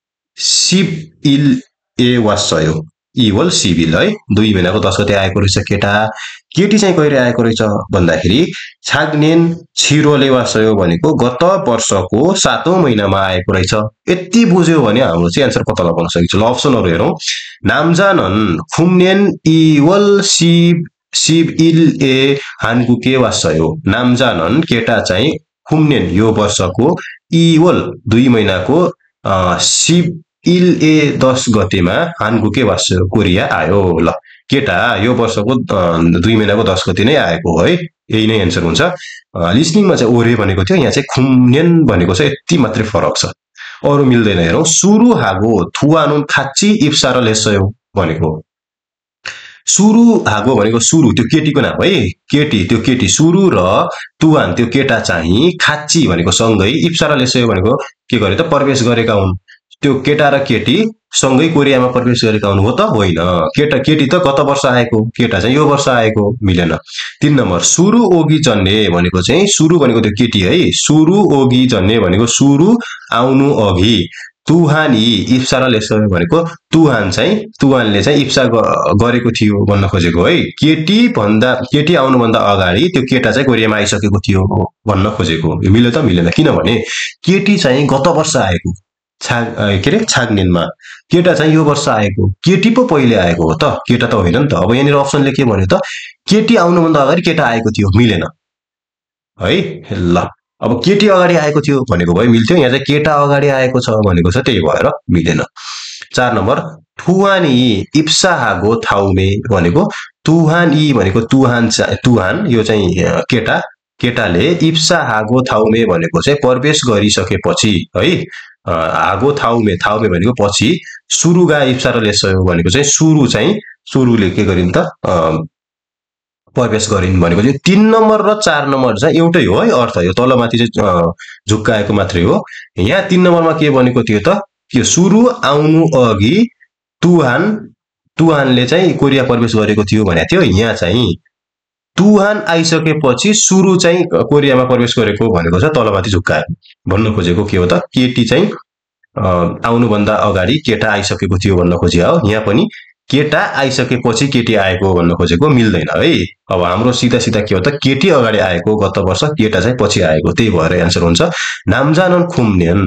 सिबिल ए वासयो इवल सिबिल है दुई महिनाको दस गते आएको रहेछ केटा। केटी चाहिँ कहिले आएको रहेछ भन्दाखेरि छाग्नेन छिरोले वासयो भनेको गत वर्षको सातौं महिनामा आएको रहेछ। यति बुझ्यो भने हाम्रो चाहिँ एन्सर पत्ता लगाउन सकिन्छ। ल अप्सनहरु हेरौं। नामजानन खुम्नेन इवल सिब सिबिल ए हानगुके वासयो। नामजानन केटा चाहिँ खुम्नेन यो वर्षको इवल दुई महिनाको सिबिल ए दस गतेमा हानगुके वासयो कोरिया आयो। ल केटा यो वर्षको दुई महिनाको दस गते नै आएको हो है। यही नै एन्सर हुन्छ। लिसनिङमा चाहिँ ओरे भनेको थियो, यहाँ चाहिँ खुम्नेन भनेको छ। यति मात्रै फरक छ, अरु मिल्दैन। हेरौं। सुरु हागो थुवानुन खाच्ची इप्सार लेसयो भनेको। सुरु हागो भनेको सुरु त्यो केटीको नाम है। केटी त्यो केटी सुरु र तुवान त्यो केटा चाहिँ खाच्ची भनेको सँगै इप्सार लेसयो भनेको के गरे त प्रवेश गरेका हुन्। त्यो केटा र केटी सँगै कोरियामा प्रवेश गरेका हुन् हो त होइन। केटा केटी त गत वर्ष आएको, केटा चाहिँ यो वर्ष आएको, मिलेन। तीन नम्बर सुरु ओगी जन्ने भनेको चाहिँ सुरु भनेको त्यो केटी है। सुरु ओगी जन्ने भनेको सुरु आउनु अघि। तुहानी इप्सार लेसयो भनेको तुहान चाहिँ तुहानले चाहिँ इप्सा गरेको थियो भन्न खोजेको है। केटी भन्दा केटी आउनु भन्दा अगाडि त्यो केटा चाहिँ कोरियामा आइसकेको थियो भन्न खोजेको। यो मिल्यो त मिलेन। किनभने केटी चाहिँ गत वर्ष आएको छाग के अरे छाग्नेनमा, केटा चाहिँ यो वर्ष आएको। केटी पो पहिले आएको हो त, केटा त होइन नि त। अब यहाँनिर अप्सनले के भन्यो त केटी आउनुभन्दा अगाडि केटा आएको थियो, मिलेन है। ल अब केटी अगाडि आएको थियो भनेको भए मिल्थ्यो। यहाँ चाहिँ केटा अगाडि आएको छ भनेको छ, त्यही भएर मिलेन। चार नम्बर थुवानी इप्सा हागो थाउमे भनेको तुहान इ भनेको तुहान तुहान यो चाहिँ केटा केटाले इप्सा हागो थाउमे भनेको चाहिँ प्रवेश गरिसकेपछि है। हागो थाउमे थाउमे भनेको पछि। सुरुगा इप्सार लेसयो भनेको चाहिँ सुरु चाहिँ सुरुले के गरिन् त प्रवेश गरिन् भनेको चाहिँ तीन नम्बर र चार नम्बर चाहिँ एउटै हो है अर्थ। यो तलमाथि चाहिँ झुक्काएको मात्रै हो। यहाँ तीन नम्बरमा के भनेको थियो त यो सुरु आउनु अघि तुहान तुहानले चाहिँ कोरिया प्रवेश गरेको थियो भनेको थियो। यहाँ चाहिँ तुहान आइसकेपछि सुरु चाहिँ कोरियामा प्रवेश गरेको भनेको छ, तलमाथि झुक्काएको। भन्न खोजेको के हो त केटी चाहिँ आउनुभन्दा अगाडि केटा आइसकेको थियो भन्न खोजिया हो। यहाँ पनि केटा आइसकेपछि केटी आएको भन्न खोजेको, मिल्दैन है। अब हाम्रो सिधा सिधा के हो त केटी अगाडि आएको गत वर्ष, केटा चाहिँ पछि आएको, त्यही भएर एन्सर हुन्छ नामजानन खुम्नेन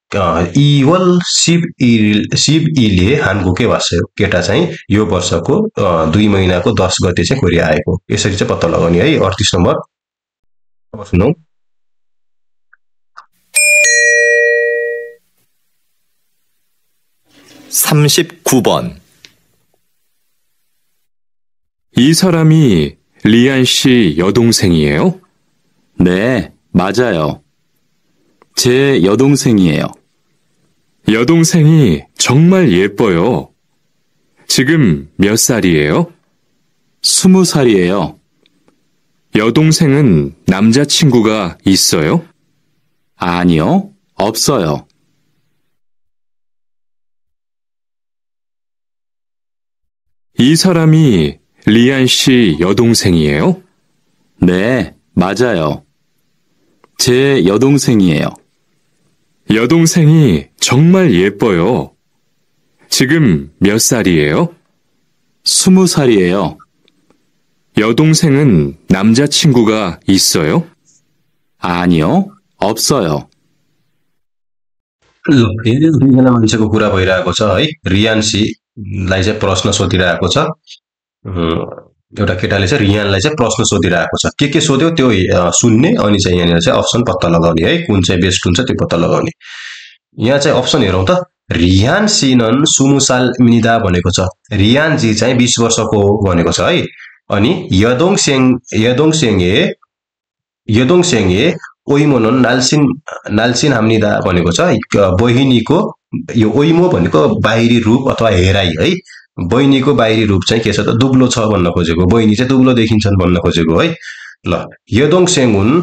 इवल सिब सिब इले हानगुके वासयो। केटा चाहिँ यो वर्षको दुई महिनाको दस गते चाहिँ कोरिया आएको। यसरी चाहिँ पत्ता लगाउने है। अडतिस नम्बर अब सुनौ। 삼십구 번 이 사람이 리안 씨 여동생이에요? 네, 맞아요. 제 여동생이에요. 여동생이 정말 예뻐요. 지금 몇 살이에요? 스무 살이에요. 여동생은 남자친구가 있어요? 아니요, 없어요. 이 사람이 리안 씨 여동생이에요? 네, 맞아요. 제 여동생이에요. 여동생이 정말 예뻐요. 지금 몇 살이에요? 스무 살이에요. 여동생은 남자친구가 있어요? 아니요, 없어요. दुईजना मान्छेको कुरा भइरहेको छ है। रियानसीलाई चाहिँ प्रश्न सोधिरहेको छ। एउटा केटाले चाहिँ रियानलाई चाहिँ प्रश्न सोधिरहेको छ। के के सोध्यो त्यो सुन्ने अनि चाहिँ यहाँनिर चाहिँ अप्सन पत्ता लगाउने है। कुन चाहिँ बेस्ट हुन्छ त्यो पत्ता लगाउने। यहाँ चाहिँ अप्सन हेरौँ त। रियान सिनन सुमुसाल मिनिदा भनेको छ। रियान जी चाहिँ बीस वर्षको हो भनेको छ है। अनि यदोङ सेङ यदोङ सेङे यदोङ सेङे ओइमोनन नाल्सिन नाल्सिन हाम्निदा भनेको छ। बहिनीको यो ओइमो भनेको बाहिरी रूप अथवा हेराइ है। बहिनीको बाहिरी रूप चाहिँ के छ त दुब्लो छ भन्न खोजेको। बहिनी चाहिँ दुब्लो देखिन्छन् भन्न खोजेको है। ल यदोङसेङ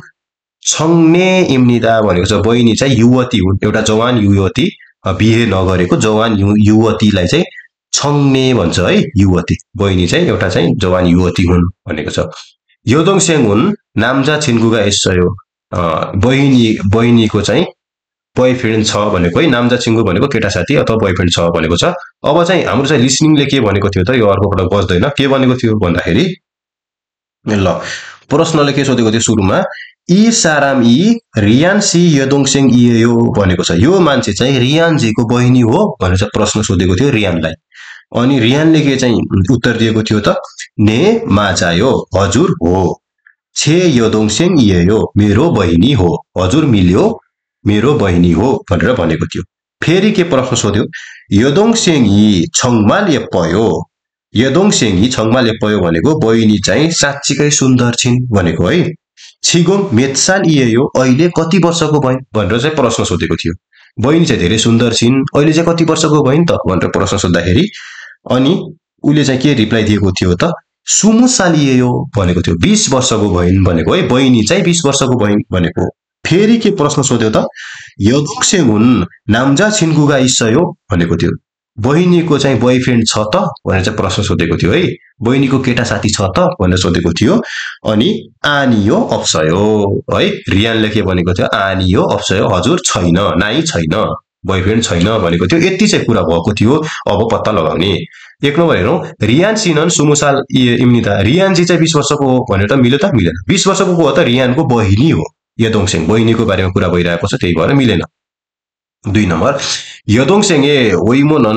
청내입니다 भनेको छ बहिनी चाहिँ युवती हुन् एउटा जवान युवती बिहे नगरेको जवान युवतीलाई चाहिँ 청내 भन्छ है युवती बहिनी चाहिँ एउटा चाहिँ जवान युवती हुन् भनेको छ 여동생은 남자 친구가 있어요 बहिनी बहिनीको चाहिँ बोयफ्रेन्ड छ भनेको है 남자 친구 भनेको केटा साथी अथवा बोयफ्रेन्ड छ भनेको छ अब चाहिँ हाम्रो चाहिँ लिसनिङले के भनेको थियो त यो अर्कोपल्ट बज्दैन के भनेको थियो भन्दाखेरि ल प्रश्नले के सोधेको थियो सुरुमा 이 사람이 रियान सी 여동생이에요 भनेको छ यो मान्छे चाहिँ रियान जीको बहिनी हो भनेर चाहिँ प्रश्न सोधेको थियो रियानलाई अनि रियानले के चाहिँ उत्तर दिएको थियो त ने 맞아요 हजुर हो 제 여동생이에요 मेरो बहिनी हो हजुर मिल्यो मेरो बहिनी हो भनेर भनेको थियो फेरि के प्रश्न सोध्यो 여동생이 정말 예뻐요 여동생이 정말 예뻐요 भनेको बहिनी चाहिँ साच्चीकै सुन्दर छिन् भनेको है 지금 몇 살이에요 अहिले कति वर्षको भइन् भनेर चाहिँ प्रश्न सोधेको थियो बहिनी चाहिँ धेरै सुन्दर छिन् अहिले चाहिँ कति वर्षको भइन् त भनेर प्रश्न सोध्दाखेरि अनि उले चाहिँ के रिप्लाई दिएको थियो त 스무 살이에요 भनेको थियो बीस वर्षको भइन् भनेको है बहिनी चाहिँ बीस वर्षको भइन् भनेको फेरि के प्रश्न सोध्यो त 여동생은 남자 친구가 있어요 भनेको थियो बहिनीको चाहिँ बोयफ्रेन्ड छ त भनेर चाहिँ प्रश्न सोधेको थियो है बहिनीको केटा साथी छ त भनेर सोधेको थियो अनि आनियो 없어요 है रियानले के भनेको थियो आनियो 없어요 हजुर छैन नाइ छैन बोयफ्रेन्ड छैन भनेको थियो यति चाहिँ कुरा भएको थियो अब पत्ता लगाउने एक नम्बर हेरौं रियान सीनन 스무 살입니다 रियान जी चाहिँ बीस वर्षको हो भनेर त मिल्यो त मिलेन बीस वर्षको हो त रियानको बहिनी हो 여동생 बहिनीको बारेमा कुरा भइरहेको छ त्यही भएर मिलेन दुई नम्बर 여동생의 외모는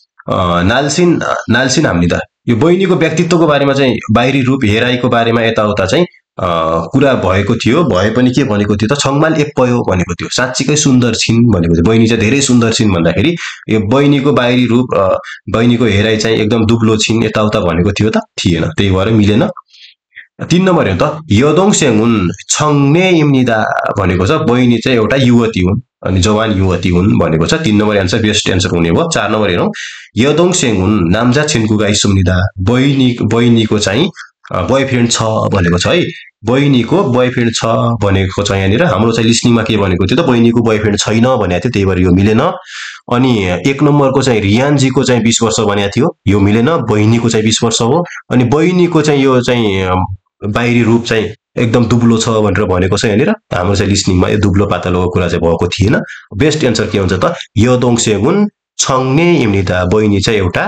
날씬 날씬합니다 यो बहिनीको व्यक्तित्वको बारेमा चाहिँ बाहिरी रूप हेराइको बारेमा यताउता चाहिँ कुरा भएको थियो भए पनि के भनेको थियो त 정말 예뻐요 भनेको थियो साच्चीकै सुन्दर छिन् भनेको थियो बहिनी चाहिँ धेरै सुन्दर छिन् भन्दाखेरि यो बहिनीको बाहिरी रूप बहिनीको हेराइ चाहिँ एकदम दुब्लो छिन् यताउता भनेको थियो त थिएन त्यही भएर मिलेन तीन नम्बर हेर्नु त 여동생은 청내입니다 भनेको छ बहिनी चाहिँ एउटा युवती हुन् अनि जवान युवती हुन् भनेको छ तीन नम्बर एन्सर बेस्ट एन्सर हुने भयो चार नम्बर हेरौं 여동생은 남자 친구가 있습니다 बहिनी बहिनीको चाहिँ बोयफ्रेन्ड छ भनेको छ है बहिनीको बोयफ्रेन्ड छ भनेको छ यहाँनिर हाम्रो चाहिँ लिसनिङमा के भनेको थियो त बहिनीको बोयफ्रेन्ड छैन भनेको थियो त्यही भएर यो मिलेन अनि एक नम्बरको चाहिँ रियान जीको चाहिँ बीस वर्ष भनेको थियो यो मिलेन बहिनीको चाहिँ बीस वर्ष हो अनि बहिनीको चाहिँ यो चाहिँ बाहिरी रूप चाहिँ एकदम दुब्लो छ भनेर भनेको छ यहाँनिर हाम्रो चाहिँ लिसनिङमा यो दुब्लो पातलोको कुरा चाहिँ भएको थिएन बेस्ट एन्सर के हुन्छ त 여동생은 청내입니다 बहिनी चाहिँ एउटा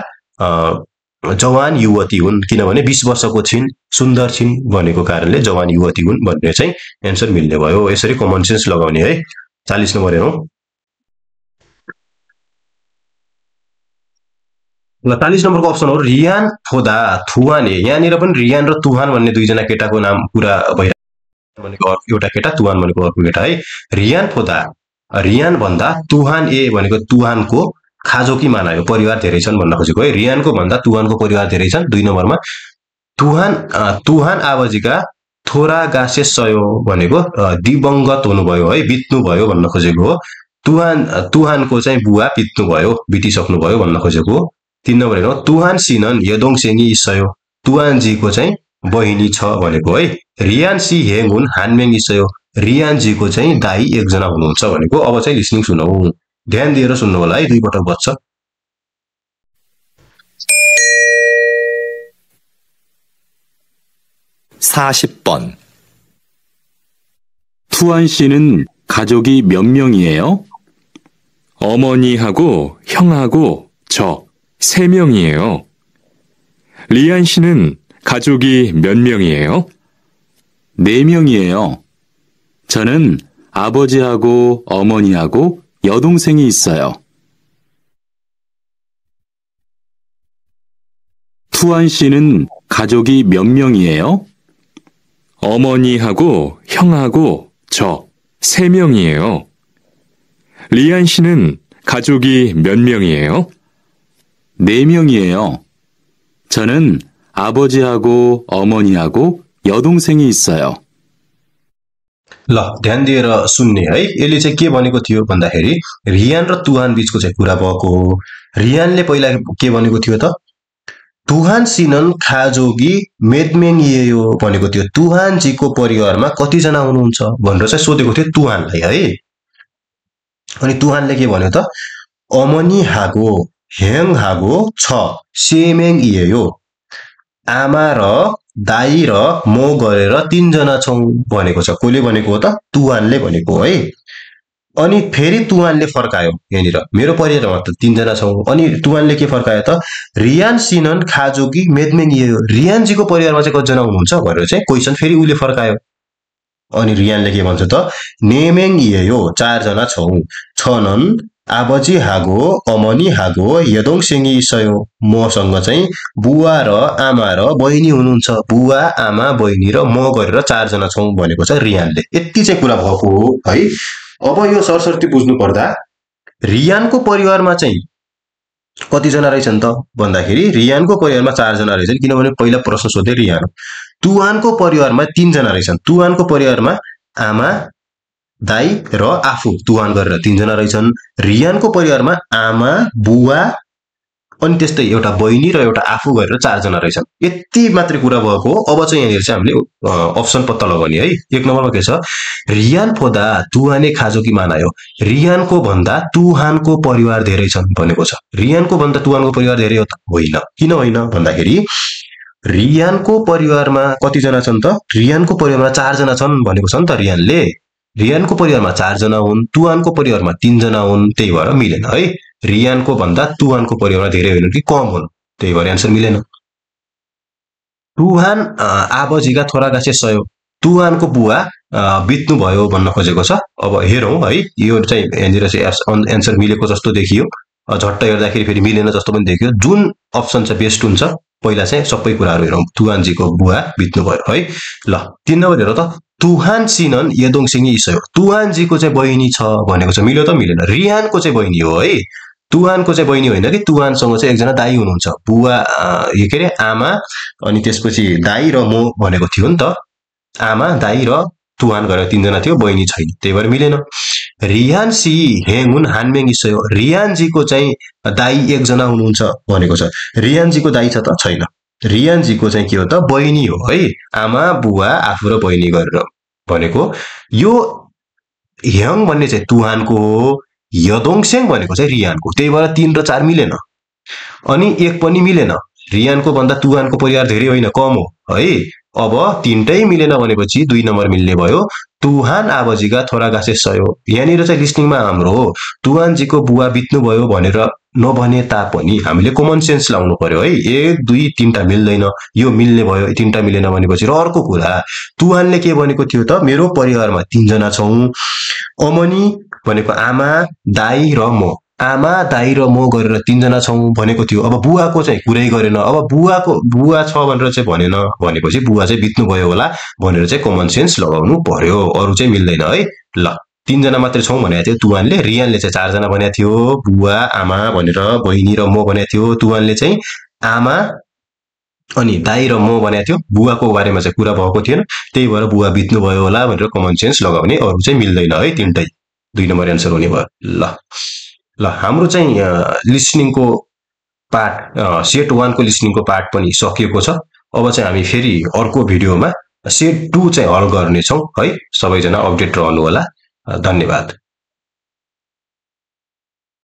जवान युवती हुन् किनभने बीस वर्षको छिन् सुन्दर छिन् भनेको कारणले जवान युवती हुन् भन्ने चाहिँ एन्सर मिल्ने भयो यसरी कमन सेन्स लगाउने है चालीस नम्बर हेरौं ल चालीस नम्बरको अप्सन हो रियान फोदा थुवाने यहाँनिर पनि रियान र तुहान भन्ने दुईजना केटाको नाम कुरा भइरहेको भनेको एउटा केटा तुहान भनेको अर्को केटा है रियान फोदा रियान भन्दा तुहान ए भनेको तुहानको खाजोकी मानायो परिवार धेरै छन् भन्न खोजेको है रियानको भन्दा तुहानको परिवार धेरै छन् दुई नम्बरमा तुहान तुहान आवाजीका थोरा गासेसयो भनेको दिवंगत हुनुभयो है बित्नु भयो भन्न खोजेको हो तुहान तुहानको चाहिँ बुवा बित्नु भयो बितिसक्नु भयो भन्न खोजेको हो तीन नम्बर हेरौं तुहान सिनन 여동생이 있어요 तुहान जीको चाहिँ बहिनी छ भनेको है रियान सी हेङुन हानमेङ 있어요 रियान जीको चाहिँ दाइ एकजना हुनुहुन्छ भनेको अब चाहिँ लिसनिङ सुनौ ध्यान दिएर सुन्नु होला है दुई पटक बज्छ 사십 번 투한 씨는 가족이 몇 명이에요? 어머니하고 형하고 저 세 명이에요. 리안 씨는 가족이 몇 명이에요? 네 명이에요. 저는 아버지하고 어머니하고 여동생이 있어요. 투한 씨는 가족이 몇 명이에요? 어머니하고 형하고 저 세 명이에요. 리안 씨는 가족이 몇 명이에요? 네 명이에요. 저는 아버지하고 어머니하고 여동생이 있어요. ल ध्यान दिएर सुन्ने है यसले चाहिँ के भनेको थियो भन्दाखेरि रियान र तुहान बीचको चाहिँ कुरा भएको रियानले पहिला के भनेको थियो त तुहान सिनन खाजोगी मेदमेङियो भनेको थियो तुहानजीको परिवारमा कतिजना हुनुहुन्छ भनेर चाहिँ सोधेको थियो तुहानलाई है। अनि तुहानले के भन्यो त अमनी हागो हेङ हागो छ सेमेङ इयो आमा र दाई र म गरेर तीनजना छौं भनेको छ। कोले भनेको हो त तुहानले भनेको है। अनि फेरि तुहानले फर्कायो यहाँनिर मेरो परिवारमा त तीनजना छौं। अनि तुहानले के फर्कायो त रियान सिनन खाजोगी मेदमेङ इयो रियानजीको परिवारमा चाहिँ कतिजना हुनुहुन्छ भनेर चाहिँ क्वेशन फेरि उले फर्कायो। अनि रियानले के भन्छ त नेमेङ इयो चारजना छौं छनन आबजी हागो अमनी हागो यदोङ सेङी इसयो मसँग चाहिँ बुवा र आमा र बहिनी हुनुहुन्छ बुवा आमा बहिनी र म गरेर चारजना छौं भनेको छ रियानले। यति चाहिँ कुरा भएको हो है। अब यो सरसर्ती बुझ्नु पर्दा रियानको परिवारमा चाहिँ कतिजना रहेछन् त भन्दाखेरि रियानको परिवारमा चारजना रहेछन् किनभने पहिला प्रश्न सोधे रियान। तुहानको परिवारमा तीनजना रहेछन् तुहानको परिवारमा आमा दाई र आफू तुहान गरेर तीनजना रहेछन्। रियानको परिवारमा आमा बुवा अनि त्यस्तै एउटा बहिनी र एउटा आफू गरेर चारजना रहेछन्। यति मात्रै कुरा भएको हो। अब चाहिँ यहाँनिर चाहिँ हामीले अप्सन पत्ता लगाउने है। एक नम्बरमा के छ रियान फोदा तुहाने खाजोकी मानायो रियानको भन्दा तुहानको परिवार धेरै छन् भनेको छ। रियानको भन्दा तुहानको परिवार धेरै हो त होइन। किन होइन भन्दाखेरि रियानको परिवारमा कतिजना छन् त रियानको परिवारमा चारजना छन् भनेको छ नि त रियानले। रियानको परिवारमा चारजना हुन् तुहानको परिवारमा तीनजना हुन् त्यही भएर मिलेन है। रियानको भन्दा तुहानको परिवारमा धेरै होइनन् कि कम हुन् त्यही भएर आन्सर मिलेन। तुहान आबजीका छोराका चाहिँ सहयोग तुहानको बुवा बित्नु भयो भन्न खोजेको छ। अब हेरौं है यो चाहिँ यहाँनिर चाहिँ एन्सर मिलेको जस्तो देखियो। झट्ट हेर्दाखेरि फेरि मिलेन जस्तो पनि देखियो। जुन अप्सन चाहिँ बेस्ट हुन्छ पहिला चाहिँ सबै कुराहरू हेरौं। तुहानजीको बुवा बित्नु भयो है। ल तीन नम्बर हेरौँ त तुहान सिनन यदोङ सिङी इसयो तुहानजीको चाहिँ बहिनी छ भनेको छ मिल्यो त मिलेन। रियानको चाहिँ बहिनी हो है तुहानको चाहिँ बहिनी होइन कि तुहानसँग चाहिँ एकजना दाई हुनुहुन्छ बुवा के अरे आमा अनि त्यसपछि दाई र म भनेको थियो नि त। आमा दाई र तुहान गरेर तीनजना थियो बहिनी छैन त्यही भएर मिलेन। रियान सी हेङुन हानमेङ इसयो रियानजीको चाहिँ दाई एकजना हुनुहुन्छ भनेको छ। रियानजीको दाई छ त छैन। रियानजीको चाहिँ के हो त बहिनी हो है आमा बुवा आफू र बहिनी गरेर भनेको। यो हेङ भन्ने चाहिँ तुहानको हो यदोङसेङ भनेको चाहिँ रियानको त्यही भएर तीन र चार मिलेन। अनि एक पनि मिलेन। रियानको भन्दा तुहानको परिवार धेरै होइन कम हो है। अब तीनटै मिलेन भनेपछि दुई नम्बर मिल्ने भयो तुहान आबजीका छोरा गासे सयो। यहाँनिर चाहिँ लिस्निङमा हाम्रो तुहानजीको बुवा बित्नु भयो भनेर नभने तापनि हामीले कमन सेन्स लाउनु पर्यो है। एक दुई तीनटा मिल्दैन यो मिल्ने भयो तीनटा मिलेन भनेपछि। र अर्को कुरा तुहानले के भनेको थियो त मेरो परिवारमा तीनजना छौं अमनी भनेको आमा दाई र म आमा दाई र म गरेर तीनजना छौं भनेको थियो। अब बुवाको चाहिँ कुरै गरेन। अब बुवाको बुवा छ भनेर चाहिँ भनेन भनेपछि बुवा चाहिँ बित्नु भयो होला भनेर चाहिँ कमन सेन्स लगाउनु पर्यो। अरु चाहिँ मिल्दैन है। ल तीनजना मात्रै छौं भनेको थियो तुहानले। रियानले चाहिँ चारजना भनेको थियो बुवा आमा भनेर बहिनी र म भनेको थियो। तुहानले चाहिँ आमा अनि दाई र म भनेको थियो। बुवाको बारेमा चाहिँ कुरा भएको थिएन त्यही भएर बुवा बित्नु भयो होला भनेर कमन सेन्स लगाउने। अरु चाहिँ मिल्दैन है तीनटै दुई नम्बर एन्सर हुने भयो। ल ल हाम्रो चाहिँ लिसनिङको पार्ट सेट वन को लिसनिङको पार्ट पनि सकिएको छ। अब चाहिँ हामी फेरि अर्को भिडियोमा सेट टू चाहिँ हल गर्नेछौं है। सबैजना अपडेट रहनु होला। धन्यवाद।